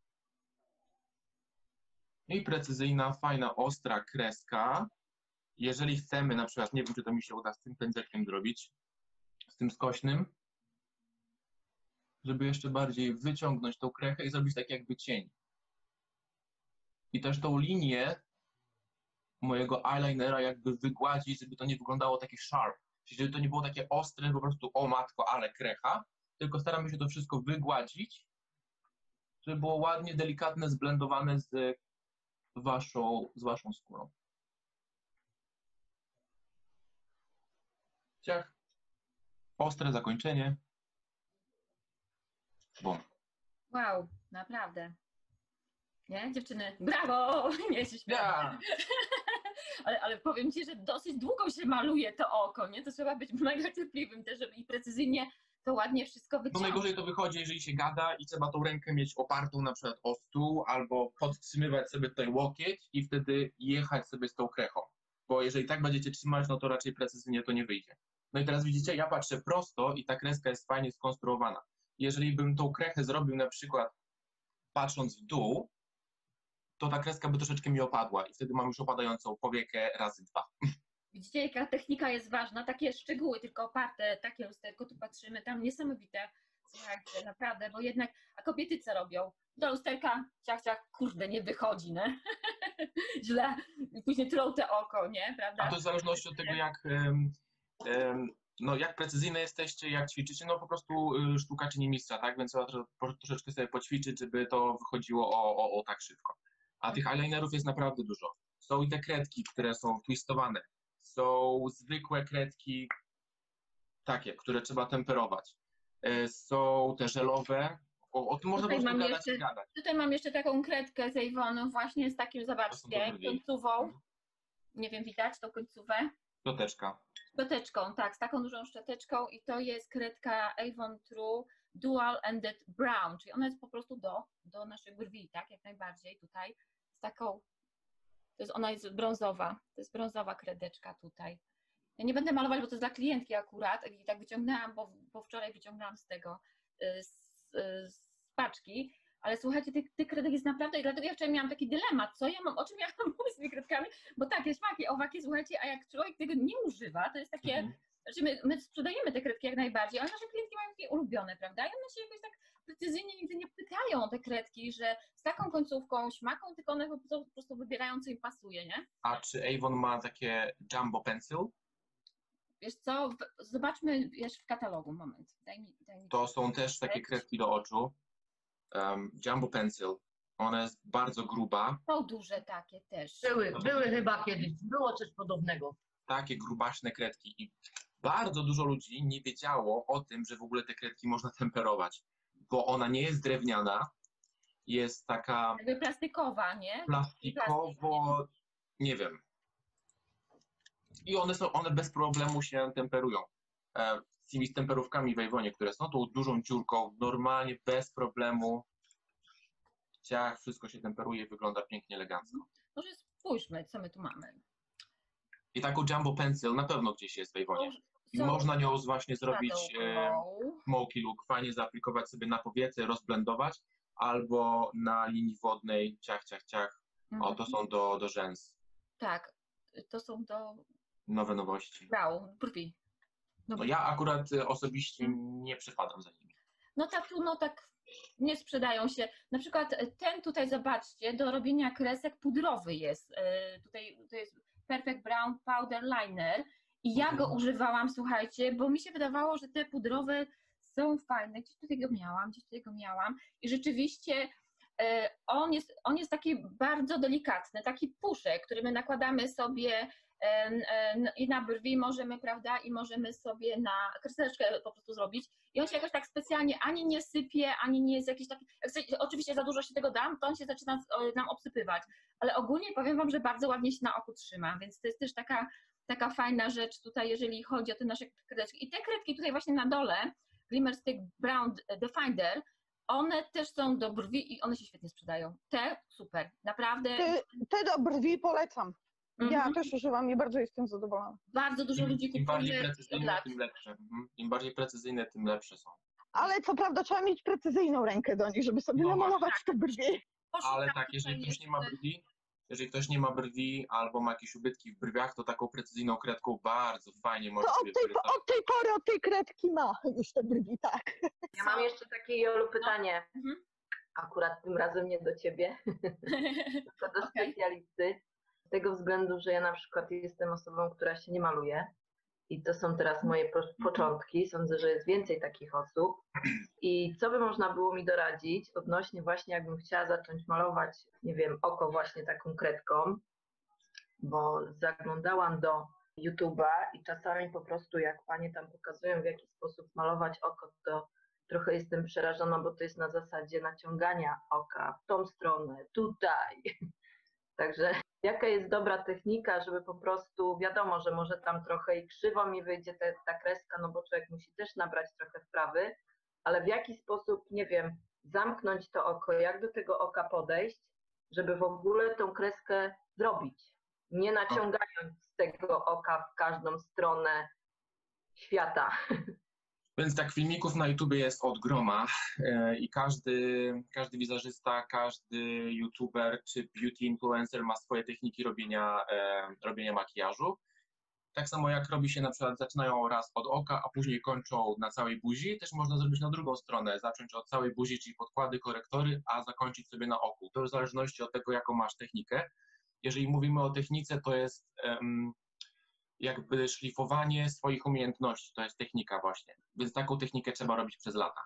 I precyzyjna, fajna, ostra kreska. Jeżeli chcemy, na przykład, nie wiem, czy to mi się uda z tym pędzelkiem zrobić, z tym skośnym, żeby jeszcze bardziej wyciągnąć tą krechę i zrobić tak jakby cień. I też tą linię mojego eyelinera jakby wygładzić, żeby to nie wyglądało takie sharp. Czyli żeby to nie było takie ostre, po prostu o matko, ale krecha, tylko staramy się to wszystko wygładzić, żeby było ładnie, delikatne, zblendowane z waszą skórą. Ciach. Ostre zakończenie. Bum. Wow, naprawdę. Nie, dziewczyny? Brawo! Nie się śmiać. Ja. Ale powiem ci, że dosyć długo się maluje to oko, nie? To trzeba być mega cierpliwym też, żeby i precyzyjnie to ładnie wszystko No wyciągnąć. najgorzej to wychodzi, jeżeli się gada i trzeba tą rękę mieć opartą na przykład o stół albo podtrzymywać sobie tutaj łokieć i wtedy jechać sobie z tą krechą. Bo jeżeli tak będziecie trzymać, no to raczej precyzyjnie to nie wyjdzie. No i teraz widzicie, ja patrzę prosto i ta kreska jest fajnie skonstruowana. Jeżeli bym tą krechę zrobił na przykład patrząc w dół, to ta kreska by troszeczkę mi opadła i wtedy mam już opadającą powiekę razy 2. Widzicie, jaka technika jest ważna, takie szczegóły tylko oparte, takie lusterko, tu patrzymy, tam niesamowite, słuchajcie, naprawdę, bo jednak, a kobiety co robią? Do lusterka, ciach, ciach, kurde, nie wychodzi, nie? Źle, i później trą te oko, nie, prawda? A to w zależności od tego, jak precyzyjne jesteście, jak ćwiczycie, no po prostu sztuka czyni mistrza, tak? Więc trzeba troszeczkę sobie poćwiczyć, żeby to wychodziło o tak szybko. A tych eyelinerów jest naprawdę dużo. Są i te kredki, które są twistowane. Są zwykłe kredki, takie, które trzeba temperować. Są te żelowe. O tym można po prostu gadać i gadać. Tutaj mam jeszcze taką kredkę z Avonu właśnie z takim, zobaczcie, końcówą. Nie wiem, widać tą końcówę? Szczoteczka. Szczoteczką, tak, z taką dużą szczoteczką i to jest kredka Avon True Dual Ended Brown, czyli ona jest po prostu do naszych brwi, tak, jak najbardziej tutaj, z taką, ona jest brązowa, to jest brązowa kredeczka tutaj. Ja nie będę malować, bo to jest dla klientki akurat i tak wyciągnęłam, bo wczoraj wyciągnęłam z tego, z paczki, ale słuchajcie, tych kredek jest naprawdę, i dlatego ja wczoraj miałam taki dylemat, o czym ja mam mówić z tymi kredkami, bo takie śmaki, owaki, słuchajcie, a jak człowiek tego nie używa, to jest takie, znaczy my sprzedajemy te kredki jak najbardziej, ale nasze klientki mają takie ulubione, prawda, i one się jakoś tak precyzyjnie nigdy nie pytają o te kredki, że z taką końcówką, śmaką, tylko one po prostu wybierają, co im pasuje, nie? A czy Avon ma takie jumbo pencil? Wiesz co, zobaczmy jeszcze w katalogu, moment, daj mi to są też takie kredki do oczu. Jumbo pencil. Ona jest bardzo gruba. Są duże takie też. Były chyba kiedyś, było coś podobnego. Takie grubaśne kredki i bardzo dużo ludzi nie wiedziało o tym, że w ogóle te kredki można temperować, bo ona nie jest drewniana, jest taka... Jakby plastikowa, nie? Plastikowo, nie wiem. I one bez problemu się temperują. Z tymi temperówkami w Avonie, które są tą dużą dziurką, normalnie, bez problemu, ciach, wszystko się temperuje, wygląda pięknie, elegancko. Może spójrzmy, co my tu mamy. I taką jumbo pencil na pewno gdzieś jest w Avonie. I można nią właśnie zrobić smoky look, fajnie zaaplikować sobie na powietrze, rozblendować, albo na linii wodnej, ciach, ciach, ciach. O, to są do rzęs. Tak, to są do... Nowe nowości. Wow, brwi. No ja akurat osobiście nie przepadam za nimi. No tak nie sprzedają się. Na przykład ten tutaj, zobaczcie, do robienia kresek pudrowy jest. Tutaj to jest Perfect Brown Powder Liner i ja go używałam, słuchajcie, bo mi się wydawało, że te pudrowe są fajne. Gdzieś tutaj go miałam i rzeczywiście on jest taki bardzo delikatny, taki puszek, który my nakładamy sobie i na brwi możemy, prawda, i możemy sobie na kreseczkę po prostu zrobić i on się jakoś tak specjalnie ani nie sypie, ani nie jest jakiś taki, oczywiście za dużo się tego dam, to on się zaczyna nam obsypywać, ale ogólnie powiem wam, że bardzo ładnie się na oku trzyma, więc to jest też taka fajna rzecz tutaj, jeżeli chodzi o te nasze kredeczki. I te kredki tutaj właśnie na dole, Glimmer Stick Brown Definer, one też są do brwi i one się świetnie sprzedają. Te super, naprawdę. Te do brwi polecam. Ja też używam i bardzo jestem zadowolona. Bardzo dużo ludzi Im bardziej kupuje od precyzyjne, lat. tym lepsze. Im bardziej precyzyjne, tym lepsze są. Ale co prawda trzeba mieć precyzyjną rękę do nich, żeby sobie No namalować te brwi. Ale tak, jeżeli ktoś nie ma brwi, jeżeli ktoś nie ma brwi albo ma jakieś ubytki w brwiach, to taką precyzyjną kredką bardzo fajnie może To sobie wyrysować. od tej pory, od tej kredki ma już te brwi, tak. Ja mam jeszcze takie, Jolu, pytanie. Mhm. Akurat tym razem nie do ciebie, tylko do Okej. specjalisty. Z tego względu, że ja na przykład jestem osobą, która się nie maluje. I to są teraz moje początki. Sądzę, że jest więcej takich osób. I co by można było mi doradzić odnośnie właśnie, jakbym chciała zacząć malować, nie wiem, oko właśnie taką kredką, bo zaglądałam do YouTube'a i czasami po prostu jak panie tam pokazują, w jaki sposób malować oko, to trochę jestem przerażona, bo to jest na zasadzie naciągania oka w tą stronę, tutaj. Także jaka jest dobra technika, żeby po prostu, wiadomo, że może tam trochę i krzywo mi wyjdzie ta kreska, no bo człowiek musi też nabrać trochę wprawy, ale w jaki sposób, nie wiem, zamknąć to oko, jak do tego oka podejść, żeby w ogóle tą kreskę zrobić, nie naciągając z tego oka w każdą stronę świata. Więc tak, filmików na YouTubie jest od groma i każdy wizerzysty, każdy YouTuber czy beauty influencer ma swoje techniki robienia makijażu. Tak samo jak robi się na przykład, zaczynają raz od oka, a później kończą na całej buzi, też można zrobić na drugą stronę, zacząć od całej buzi, czyli podkłady, korektory, a zakończyć sobie na oku. To w zależności od tego, jaką masz technikę. Jeżeli mówimy o technice, to jest jakby szlifowanie swoich umiejętności, to jest technika właśnie. Więc taką technikę trzeba robić przez lata.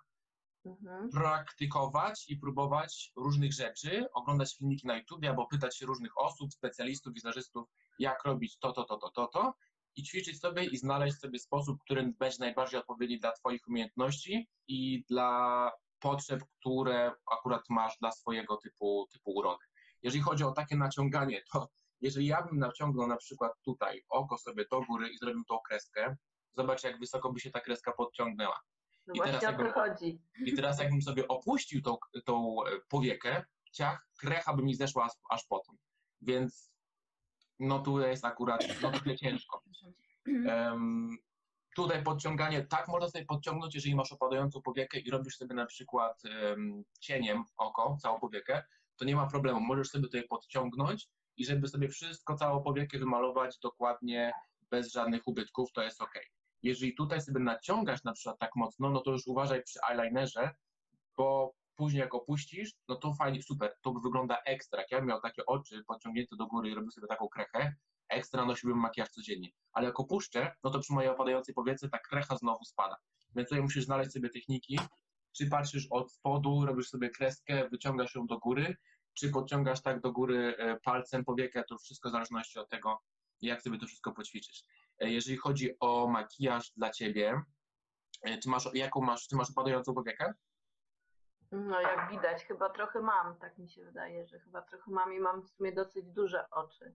Praktykować i próbować różnych rzeczy, oglądać filmiki na YouTube albo pytać się różnych osób, specjalistów, wizerzystów, jak robić to i ćwiczyć sobie i znaleźć sobie sposób, który będzie najbardziej odpowiedni dla twoich umiejętności i dla potrzeb, które akurat masz dla swojego typu urody. Jeżeli chodzi o takie naciąganie, to jeżeli ja bym naciągnął na przykład tutaj oko sobie do góry i zrobił tą kreskę, zobacz, jak wysoko by się ta kreska podciągnęła. No właśnie o to chodzi. I teraz jakbym sobie opuścił tą powiekę, krecha by mi zeszła aż potem. Więc no tu jest akurat trochę ciężko. Tutaj podciąganie, tak można sobie podciągnąć, jeżeli masz opadającą powiekę i robisz sobie na przykład cieniem oko, całą powiekę, to nie ma problemu. Możesz sobie tutaj podciągnąć i żeby sobie wszystko, całą powiekę wymalować dokładnie, bez żadnych ubytków, to jest ok. Jeżeli tutaj sobie naciągasz na przykład tak mocno, no to już uważaj przy eyelinerze, bo później jak opuścisz, no to fajnie, super, to wygląda ekstra. Jak ja bym miał takie oczy podciągnięte do góry i robił sobie taką krechę, ekstra nosiłbym makijaż codziennie. Ale jak opuszczę, no to przy mojej opadającej powiece ta krecha znowu spada. Więc tutaj musisz znaleźć sobie techniki, czy patrzysz od spodu, robisz sobie kreskę, wyciągasz ją do góry, czy podciągasz tak do góry palcem powiekę, to wszystko w zależności od tego, jak sobie to wszystko poćwiczysz. Jeżeli chodzi o makijaż dla ciebie, czy masz opadającą powiekę? No jak widać, chyba trochę mam, tak mi się wydaje, że chyba trochę mam i mam w sumie dosyć duże oczy.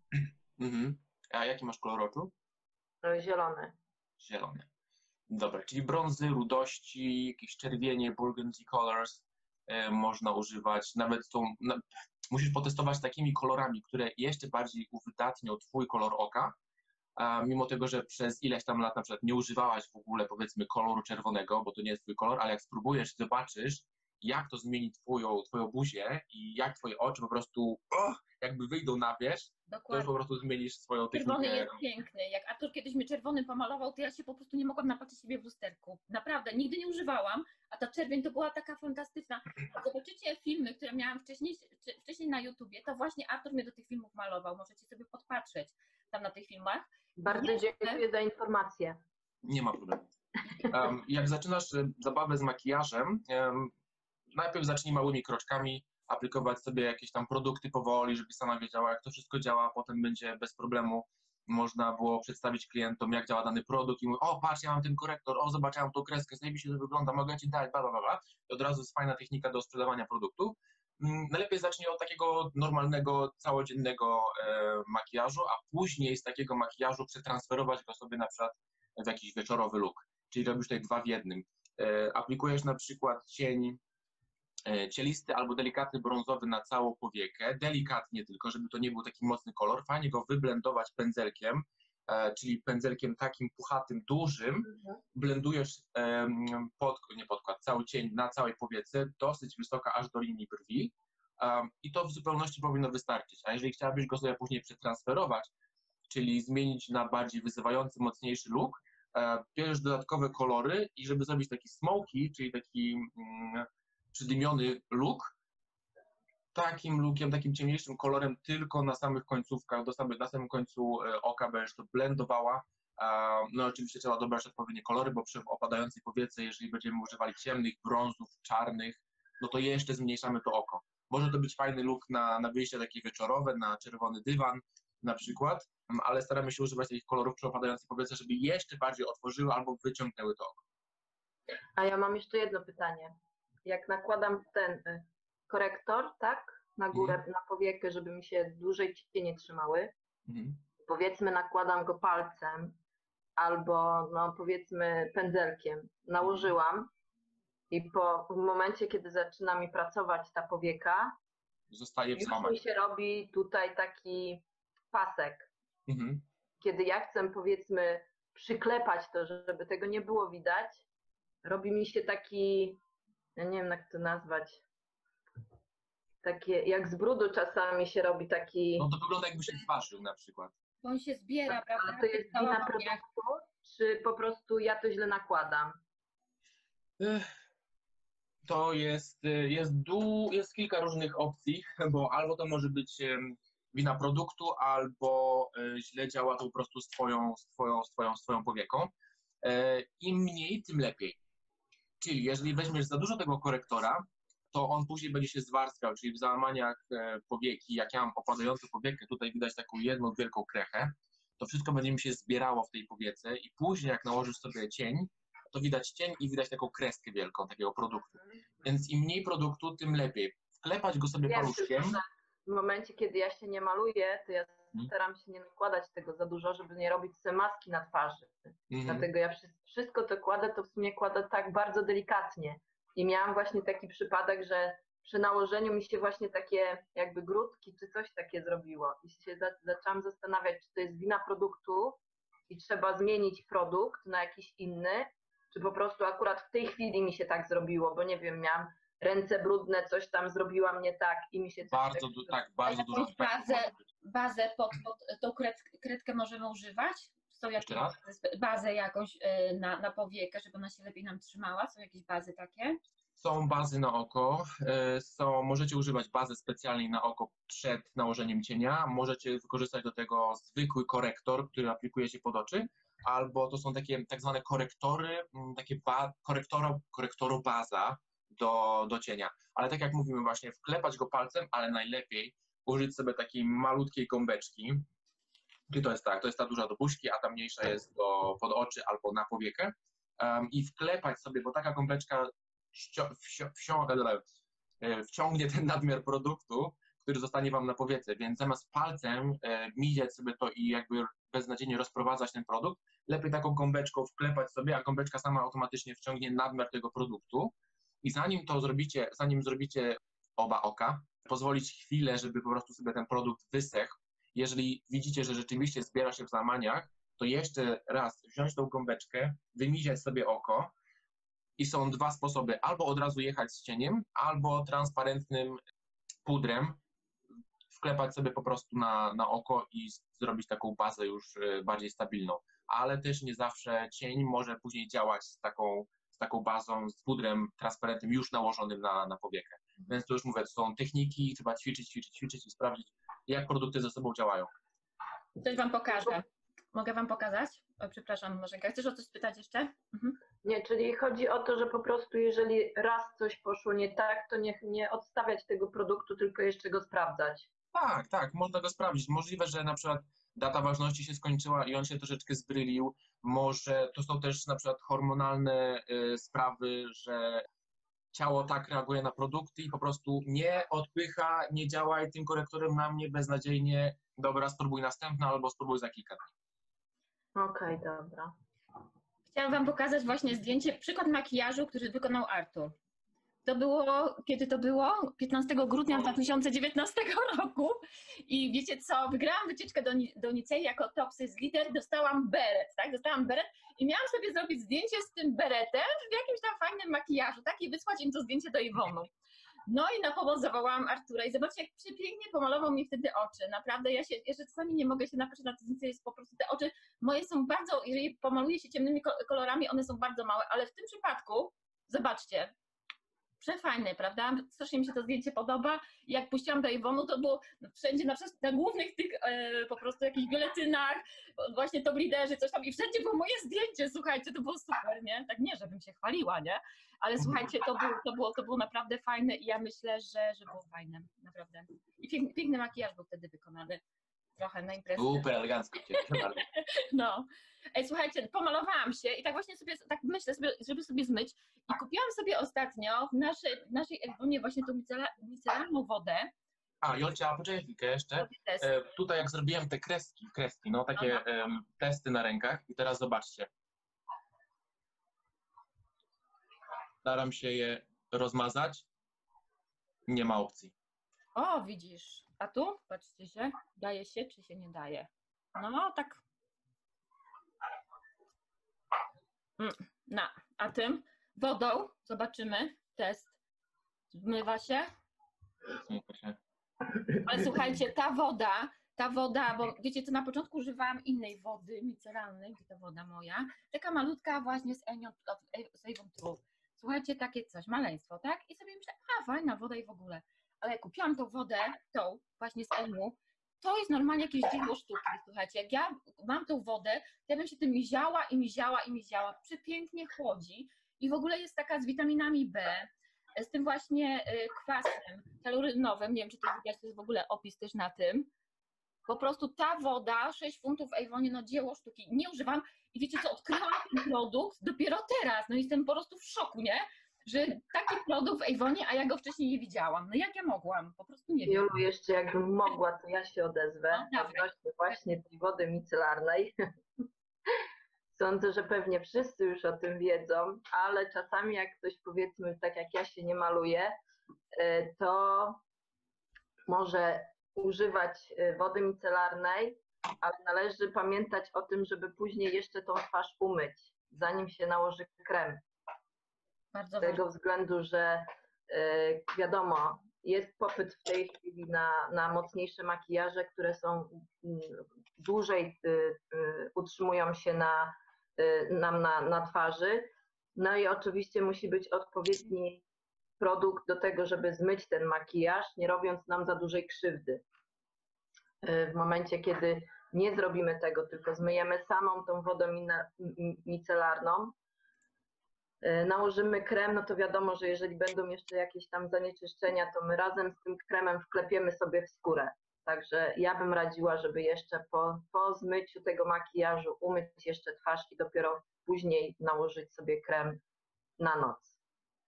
A jaki masz kolor oczu? Zielone. Zielone. Dobra, czyli brązy, rudości, jakieś czerwienie, burgundy colors można używać. Nawet musisz potestować takimi kolorami, które jeszcze bardziej uwydatnią twój kolor oka, mimo tego, że przez ileś tam lat na przykład nie używałaś w ogóle, powiedzmy, koloru czerwonego, bo to nie jest twój kolor, ale jak spróbujesz, zobaczysz, jak to zmieni twoją buzię i jak twoje oczy po prostu jakby wyjdą na wierzch, to już po prostu zmienisz swoją technikę. Czerwony jest piękny. Jak Artur kiedyś mnie czerwonym pomalował, to ja się po prostu nie mogłam napatrzeć siebie w lusterku. Naprawdę, nigdy nie używałam, a ta czerwień to była taka fantastyczna. Zobaczycie filmy, które miałam wcześniej na YouTubie, to właśnie Artur mnie do tych filmów malował. Możecie sobie podpatrzeć tam na tych filmach. Bardzo dziękuję za informację. Nie ma problemu. Jak zaczynasz zabawę z makijażem, najpierw zacznij małymi kroczkami, aplikować sobie jakieś tam produkty powoli, żeby sama wiedziała, jak to wszystko działa, potem będzie bez problemu można było przedstawić klientom, jak działa dany produkt i mówić, o patrz, ja mam ten korektor, o zobacz, ja mam tą kreskę, zajebiście to wygląda, mogę ci dać, bla, bla, bla. I od razu jest fajna technika do sprzedawania produktów. Najlepiej zacznij od takiego normalnego, całodziennego makijażu, a później z takiego makijażu przetransferować go sobie na przykład w jakiś wieczorowy look, czyli robisz tutaj 2 w 1. Aplikujesz na przykład cień cielisty albo delikatny brązowy na całą powiekę, delikatnie tylko, żeby to nie był taki mocny kolor, fajnie go wyblendować pędzelkiem, czyli pędzelkiem takim puchatym, dużym, blendujesz podkład, cały cień na całej powiece, dosyć wysoka aż do linii brwi i to w zupełności powinno wystarczyć, a jeżeli chciałabyś go sobie później przetransferować, czyli zmienić na bardziej wyzywający, mocniejszy look, bierzesz dodatkowe kolory i żeby zrobić taki smoky, czyli taki przydymiony look, takim lookiem, takim ciemniejszym kolorem tylko na samych końcówkach, na samym końcu oka będziesz to blendowała. No oczywiście trzeba dobrać odpowiednie kolory, bo przy opadającej powiece, jeżeli będziemy używali ciemnych, brązów, czarnych, no to jeszcze zmniejszamy to oko. Może to być fajny look na wyjście takie wieczorowe, na czerwony dywan na przykład, ale staramy się używać takich kolorów przy opadającej powiece, żeby jeszcze bardziej otworzyły albo wyciągnęły to oko. A ja mam jeszcze jedno pytanie. Jak nakładam ten korektor, tak, na górę, na powiekę, żeby mi się dłużej cienie trzymały, powiedzmy nakładam go palcem albo no powiedzmy pędzelkiem, nałożyłam i w momencie, kiedy zaczyna mi pracować ta powieka, zostaje w już zamach. mi się robi tutaj taki pasek. Kiedy ja chcę powiedzmy przyklepać to, żeby tego nie było widać, robi mi się taki, ja nie wiem jak to nazwać, takie jak z brudu czasami się robi taki... No to wygląda jakby się twarzył na przykład. Bo on się zbiera, prawda? Ale to jest wina produktu, czy po prostu ja to źle nakładam? To jest kilka różnych opcji, bo albo to może być wina produktu, albo źle działa to po prostu z twoją powieką. Im mniej, tym lepiej. Czyli jeżeli weźmiesz za dużo tego korektora, to on później będzie się zwarstwiał, czyli w załamaniach powieki, jak ja mam opadającą powiekę, tutaj widać taką jedną wielką krechę, to wszystko będzie mi się zbierało w tej powiece i później jak nałożysz sobie cień, to widać cień i widać taką kreskę wielką takiego produktu. Więc im mniej produktu, tym lepiej. Wklepać go sobie paluszkiem. W momencie, kiedy ja się nie maluję, to ja staram się nie nakładać tego za dużo, żeby nie robić sobie maski na twarzy. Dlatego ja wszystko to kładę, to w sumie kładę tak bardzo delikatnie. I miałam właśnie taki przypadek, że przy nałożeniu mi się właśnie takie jakby grudki czy coś takie zrobiło. I się zaczęłam zastanawiać, czy to jest wina produktu i trzeba zmienić produkt na jakiś inny, czy po prostu akurat w tej chwili mi się tak zrobiło, bo nie wiem, miałam ręce brudne, coś tam zrobiłam nie tak i mi się coś bardzo dużo bazę pod tą kredkę możemy używać? Są jakieś bazę jakąś na powiekę, żeby ona się lepiej nam trzymała? Są jakieś bazy takie? Są bazy na oko, możecie używać bazy specjalnej na oko przed nałożeniem cienia, możecie wykorzystać do tego zwykły korektor, który aplikuje się pod oczy, albo to są takie tak zwane korektory, takie korektorobaza do cienia. Ale tak jak mówimy właśnie, wklepać go palcem, ale najlepiej użyć sobie takiej malutkiej gąbeczki. I to jest ta duża do buźki, a ta mniejsza jest pod oczy albo na powiekę. I wklepać sobie, bo taka gąbeczka wciągnie ten nadmiar produktu, który zostanie wam na powiece, więc zamiast palcem miziać sobie to i jakby beznadziejnie rozprowadzać ten produkt, lepiej taką gąbeczką wklepać sobie, a gąbeczka sama automatycznie wciągnie nadmiar tego produktu i zanim zrobicie oba oka, pozwolić chwilę, żeby po prostu sobie ten produkt wysechł. Jeżeli widzicie, że rzeczywiście zbiera się w załamaniach, to jeszcze raz wziąć tą gąbeczkę, wymiziać sobie oko i są dwa sposoby, albo od razu jechać z cieniem, albo transparentnym pudrem wklepać sobie po prostu na oko i zrobić taką bazę już bardziej stabilną. Ale też nie zawsze cień może później działać z taką bazą, z pudrem transparentnym już nałożonym na powiekę. Więc to już mówię, to są techniki, trzeba ćwiczyć i sprawdzić, jak produkty ze sobą działają. Coś wam pokażę. Mogę wam pokazać? O, przepraszam, Marzenka, chcesz o coś spytać jeszcze? Nie, czyli chodzi o to, że po prostu jeżeli raz coś poszło nie tak, to nie odstawiać tego produktu, tylko jeszcze go sprawdzać. Tak, można go sprawdzić. Możliwe, że na przykład data ważności się skończyła i on się troszeczkę zbrylił. Może to są też na przykład hormonalne sprawy, że ciało tak reaguje na produkty i po prostu nie odpycha, nie działaj tym korektorem na mnie beznadziejnie. Dobra, spróbuj następny albo spróbuj za kilka dni. Okej, dobra. Chciałam wam pokazać właśnie zdjęcie, przykład makijażu, który wykonał Artur. To było, kiedy to było? 15 grudnia 2019 roku. I wiecie co? Wygrałam wycieczkę do Nicei jako top sales leader, dostałam beret, tak? Dostałam beret i miałam sobie zrobić zdjęcie z tym beretem w jakimś tam fajnym makijażu, tak? I wysłać im to zdjęcie do Iwonu. No i na pomoc zawołałam Artura i zobaczcie, jak przepięknie pomalował mi wtedy oczy. Naprawdę, ja czasami nie mogę się napatrzeć na to zdjęcie, jest po prostu, te oczy moje są bardzo, jeżeli pomaluję się ciemnymi kolorami, one są bardzo małe, ale w tym przypadku, zobaczcie, przefajne, prawda? Strasznie mi się to zdjęcie podoba. I jak puściłam do Iwonu, to było wszędzie, na głównych tych po prostu jakichś biuletynach, właśnie top liderzy, coś tam i wszędzie było moje zdjęcie, słuchajcie, to było super, nie? Tak nie, żebym się chwaliła, nie? Ale słuchajcie, to było naprawdę fajne i ja myślę, że było fajne, naprawdę. I piękny makijaż był wtedy wykonany. Trochę na imprezie. Super elegancko. No. Ej, słuchajcie, pomalowałam się i tak właśnie sobie, tak myślę, żeby sobie zmyć i kupiłam sobie ostatnio w naszej Ewonie właśnie tą micelarną wodę. A, Jolcia, poczekaj chwilkę jeszcze. Tutaj jak zrobiłem te kreski, no takie testy na rękach i teraz zobaczcie. Staram się je rozmazać. Nie ma opcji. O, widzisz. A tu? Patrzcie się. Daje się, czy się nie daje? No, tak. A tym wodą zobaczymy. Test. Zmywa się. Ale słuchajcie, ta woda, bo wiecie co, na początku używałam innej wody micelarnej, gdzie ta woda moja, taka malutka właśnie z Avon True. Słuchajcie, takie coś, maleństwo, tak? I sobie myślę, fajna woda i w ogóle. Ale jak kupiłam tą wodę, tą właśnie z Emu, to jest normalnie jakieś dzieło sztuki, słuchajcie. Jak ja mam tą wodę, to ja bym się tym miziała. Przepięknie chłodzi i w ogóle jest taka z witaminami B, z tym właśnie kwasem hialuronowym, nie wiem, czy to jest w ogóle opis też na tym. Po prostu ta woda, 6 funtów w Avonie, no dzieło sztuki. Nie używam i wiecie co, odkryłam ten produkt dopiero teraz. No jestem po prostu w szoku, nie? Że taki produkt w Avonie, a ja go wcześniej nie widziałam. No jak ja mogłam? Po prostu nie wiem. Jolu, jeszcze jakbym mogła, to ja się odezwę odnośnie właśnie tej wody micelarnej. Sądzę, że pewnie wszyscy już o tym wiedzą, ale czasami jak ktoś, powiedzmy, tak jak ja się nie maluje, to może używać wody micelarnej, ale należy pamiętać o tym, żeby później jeszcze tą twarz umyć, zanim się nałoży krem. Bardzo z tego względu, że wiadomo, jest popyt w tej chwili na mocniejsze makijaże, które są dłużej utrzymują się nam na twarzy. No i oczywiście musi być odpowiedni produkt do tego, żeby zmyć ten makijaż, nie robiąc nam za dużej krzywdy. W momencie, kiedy nie zrobimy tego, tylko zmyjemy samą tą wodą micelarną, nałożymy krem, no to wiadomo, że jeżeli będą jeszcze jakieś tam zanieczyszczenia, to my razem z tym kremem wklepiemy sobie w skórę. Także ja bym radziła, żeby jeszcze po zmyciu tego makijażu umyć jeszcze twarz i dopiero później nałożyć sobie krem na noc.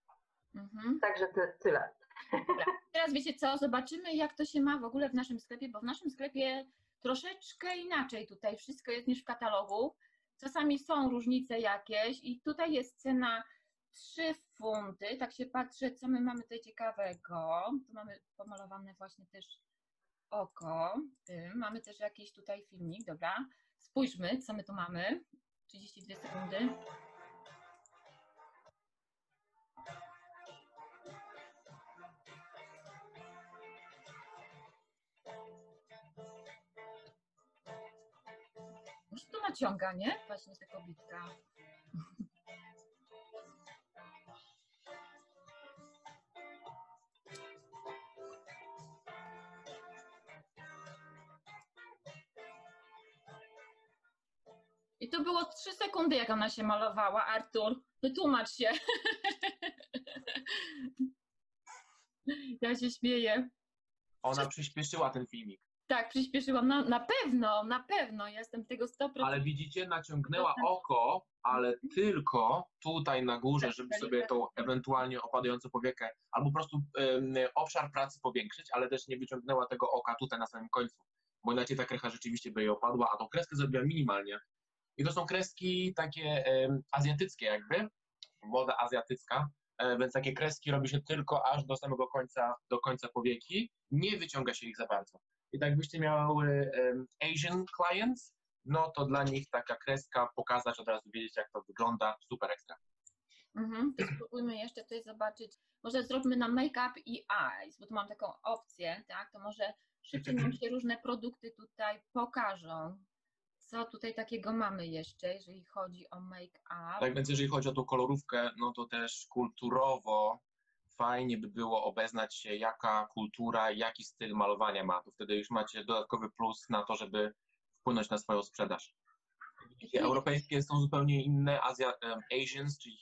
Także tyle. Dobra. Teraz wiecie co, zobaczymy jak to się ma w ogóle w naszym sklepie, bo w naszym sklepie troszeczkę inaczej tutaj wszystko jest niż w katalogu. Czasami są różnice jakieś i tutaj jest cena 3 funty. Tak się patrzę, co my mamy tutaj ciekawego. Tu mamy pomalowane właśnie też oko. Mamy też jakiś tutaj filmik, dobra. Spójrzmy, co my tu mamy. 32 sekundy. Już to naciąga, nie? Właśnie ta kobitka. I to było 3 sekundy, jak ona się malowała. Artur, wytłumacz się. Ja się śmieję. Ona przyspieszyła ten filmik. Tak, przyspieszyłam. Na pewno. Ja jestem tego 100%. Ale widzicie, naciągnęła oko, ale tylko tutaj na górze, żeby sobie tą ewentualnie opadającą powiekę, albo po prostu obszar pracy powiększyć, ale też nie wyciągnęła tego oka tutaj na samym końcu, bo inaczej ta krecha rzeczywiście by jej opadła, a tą kreskę zrobiła minimalnie. I to są kreski takie azjatyckie jakby, woda azjatycka, więc takie kreski robi się tylko aż do końca powieki, nie wyciąga się ich za bardzo. I tak byście miały Asian clients, no to dla nich taka kreska, pokazać, od razu wiedzieć, jak to wygląda, super ekstra. To spróbujmy jeszcze tutaj zobaczyć, może zróbmy na make-up i eyes, bo tu mam taką opcję, tak, to może szybciej nam się różne produkty tutaj pokażą. Co tutaj takiego mamy jeszcze, jeżeli chodzi o make-up? Tak więc jeżeli chodzi o tą kolorówkę, no to też kulturowo fajnie by było obeznać się, jaka kultura, jaki styl malowania ma. To wtedy już macie dodatkowy plus na to, żeby wpłynąć na swoją sprzedaż. Europejskie są zupełnie inne, Asians, czyli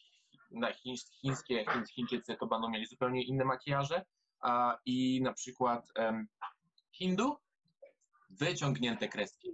Chińczycy to będą mieli zupełnie inne makijaże, i na przykład Hindu wyciągnięte kreski.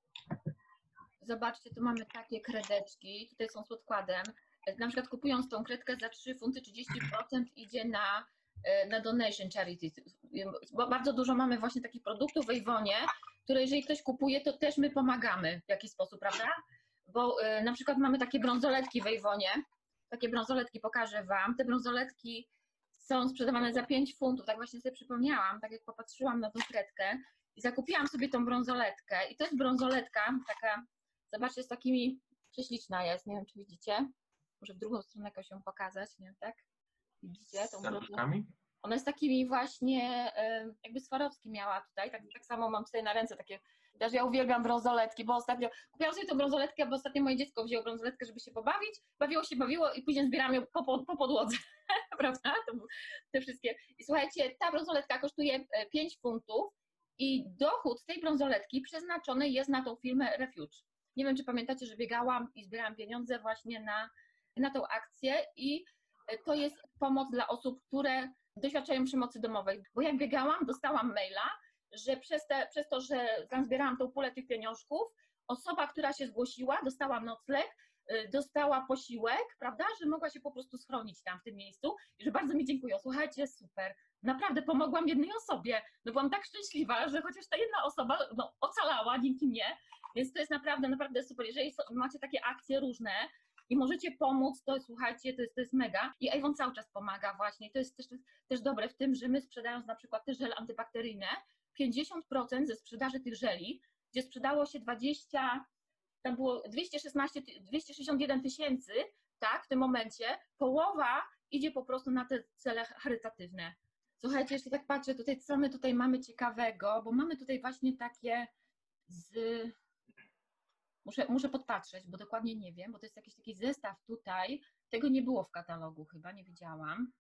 Zobaczcie, tu mamy takie kredeczki, tutaj są z podkładem. Na przykład kupując tą kredkę za 3 funty 30% idzie na donation charity. Bo bardzo dużo mamy właśnie takich produktów w Avonie, które jeżeli ktoś kupuje, to też my pomagamy w jakiś sposób, prawda? Bo na przykład mamy takie brązoletki w Avonie. Takie brązoletki pokażę Wam. Te brązoletki są sprzedawane za 5 funtów. Tak właśnie sobie przypomniałam, tak jak popatrzyłam na tą kredkę i zakupiłam sobie tą brązoletkę. I to jest brązoletka taka, zobaczcie, z takimi, prześliczna jest, nie wiem czy widzicie. Może w drugą stronę jakoś ją pokazać, nie? Tak? Widzicie? Tą Z ona jest takimi właśnie, jakby Swarovski miała tutaj, tak samo mam tutaj na ręce takie, też ja uwielbiam brązoletki, bo ostatnio, kupiłam sobie tą brązoletkę, bo ostatnio moje dziecko wzięło brązoletkę, żeby się pobawić, bawiło i później zbierałam ją po podłodze, prawda? Te wszystkie. I słuchajcie, ta brązoletka kosztuje 5 funtów i dochód z tej brązoletki przeznaczony jest na tą firmę Refuge. Nie wiem, czy pamiętacie, że biegałam i zbierałam pieniądze właśnie na tą akcję i to jest pomoc dla osób, które doświadczają przemocy domowej. Bo jak biegałam, dostałam maila, że przez to, że zbierałam tą pulę tych pieniążków, osoba, która się zgłosiła, dostała nocleg, dostała posiłek, prawda, że mogła się po prostu schronić tam w tym miejscu i że bardzo mi dziękują. Słuchajcie, super, naprawdę pomogłam jednej osobie. No byłam tak szczęśliwa, że chociaż ta jedna osoba ocalała dzięki mnie, więc to jest naprawdę super. Jeżeli macie takie akcje różne, i możecie pomóc, to słuchajcie, to jest mega. I Avon cały czas pomaga właśnie. To jest też dobre w tym, że my sprzedając na przykład te żele antybakteryjne, 50% ze sprzedaży tych żeli, gdzie sprzedało się 261 tysięcy, tak, w tym momencie, połowa idzie po prostu na te cele charytatywne. Słuchajcie, jeszcze tak patrzę tutaj, co my tutaj mamy ciekawego, bo mamy tutaj właśnie takie Muszę podpatrzeć, bo dokładnie nie wiem, bo to jest jakiś taki zestaw tutaj. Tego nie było w katalogu chyba, nie widziałam.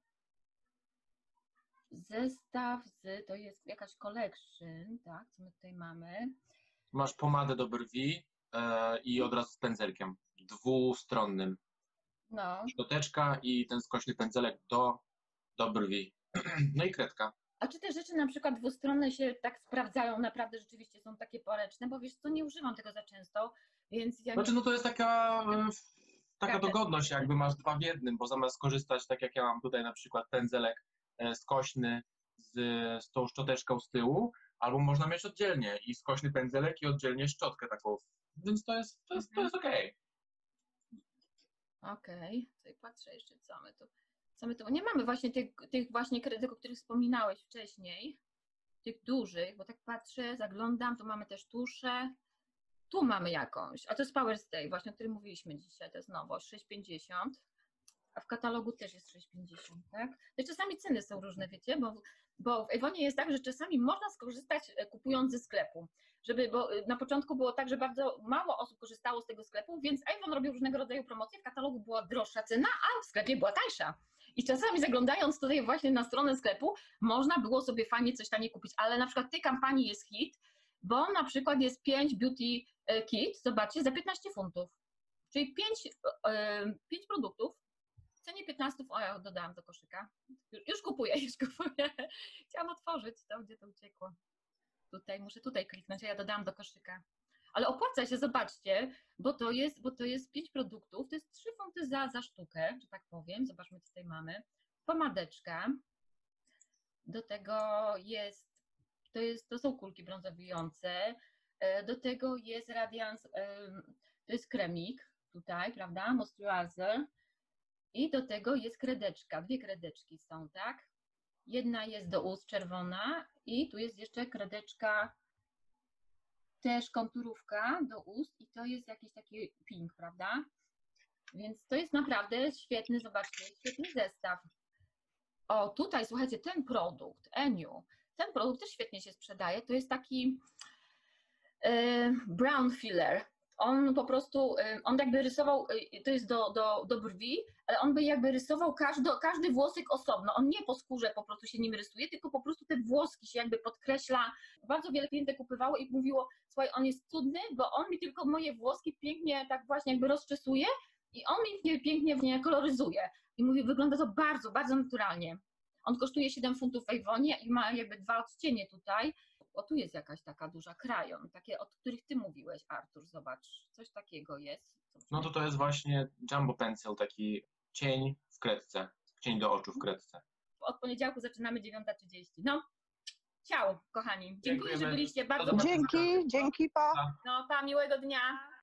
Zestaw to jest jakaś collection, tak, co my tutaj mamy. Masz pomadę do brwi i od razu z pędzelkiem, dwustronnym. No. Szczoteczka i ten skośny pędzelek do brwi. No i kredka. A czy te rzeczy na przykład dwustronne się tak sprawdzają, naprawdę rzeczywiście są takie poręczne, bo wiesz co, nie używam tego za często, więc ja Znaczy, no to jest taka dogodność, jakby masz 2 w 1, bo zamiast skorzystać, tak jak ja mam tutaj na przykład pędzelek skośny z tą szczoteczką z tyłu, albo można mieć oddzielnie i skośny pędzelek i oddzielnie szczotkę taką, więc to jest okej. Okej, tutaj patrzę jeszcze, co my tu, nie mamy właśnie tych właśnie kredytów, o których wspominałeś wcześniej, tych dużych, bo tak patrzę, zaglądam, tu mamy też tusze, tu mamy jakąś, a to jest Power Stay, właśnie o którym mówiliśmy dzisiaj, to jest nowość, 6,50, a w katalogu też jest 6,50, tak? To czasami ceny są różne, wiecie, bo w Avonie jest tak, że czasami można skorzystać kupując ze sklepu, bo na początku było tak, że bardzo mało osób korzystało z tego sklepu, więc Avon robił różnego rodzaju promocje, w katalogu była droższa cena, a w sklepie była tańsza. I czasami zaglądając tutaj właśnie na stronę sklepu, można było sobie fajnie coś taniej kupić, ale na przykład tej kampanii jest hit, bo na przykład jest 5 beauty kit, zobaczcie, za 15 funtów, czyli 5 produktów w cenie 15, ja dodałam do koszyka, już kupuję. Chciałam otworzyć to, gdzie to uciekło. Muszę tutaj kliknąć, a ja dodałam do koszyka. Ale opłaca się, zobaczcie, bo to jest 5 produktów, to jest 3 funty za sztukę, że tak powiem. Zobaczmy, co tutaj mamy. Pomadeczka. Do tego to są kulki brązowiujące. Do tego jest Radiance, to jest kremik tutaj, prawda? Moisturizer. I do tego jest kredeczka, 2 kredeczki są, tak? Jedna jest do ust czerwona i tu jest jeszcze kredeczka, też konturówka do ust i to jest jakiś taki pink, prawda? Więc to jest naprawdę świetny, zobaczcie, świetny zestaw. O, tutaj słuchajcie, ten produkt, Eniu, ten produkt też świetnie się sprzedaje, to jest taki brown filler. On po prostu, on jakby rysował, to jest do brwi, ale on by jakby rysował każdy włosek osobno. On nie po skórze po prostu się nim rysuje, tylko po prostu te włoski się jakby podkreśla. Bardzo wiele klientek kupywało i mówiło, słuchaj, on jest cudny, bo on mi tylko moje włoski pięknie tak właśnie jakby rozczesuje i on mi pięknie w nie koloryzuje. I mówi, wygląda to bardzo, bardzo naturalnie. On kosztuje 7 funtów w Avonie i ma jakby 2 odcienie tutaj. O, tu jest jakaś taka duża krajon, takie, o których ty mówiłeś, Artur, zobacz, coś takiego jest. No to jest właśnie Jumbo Pencil, taki cień w kredce, cień do oczu w kredce. Od poniedziałku zaczynamy 9:30. No, ciao, kochani. Dziękuję, Dziękujemy. że byliście. Do Bardzo zobaczenia. Dzięki, pa. No, pa, miłego dnia.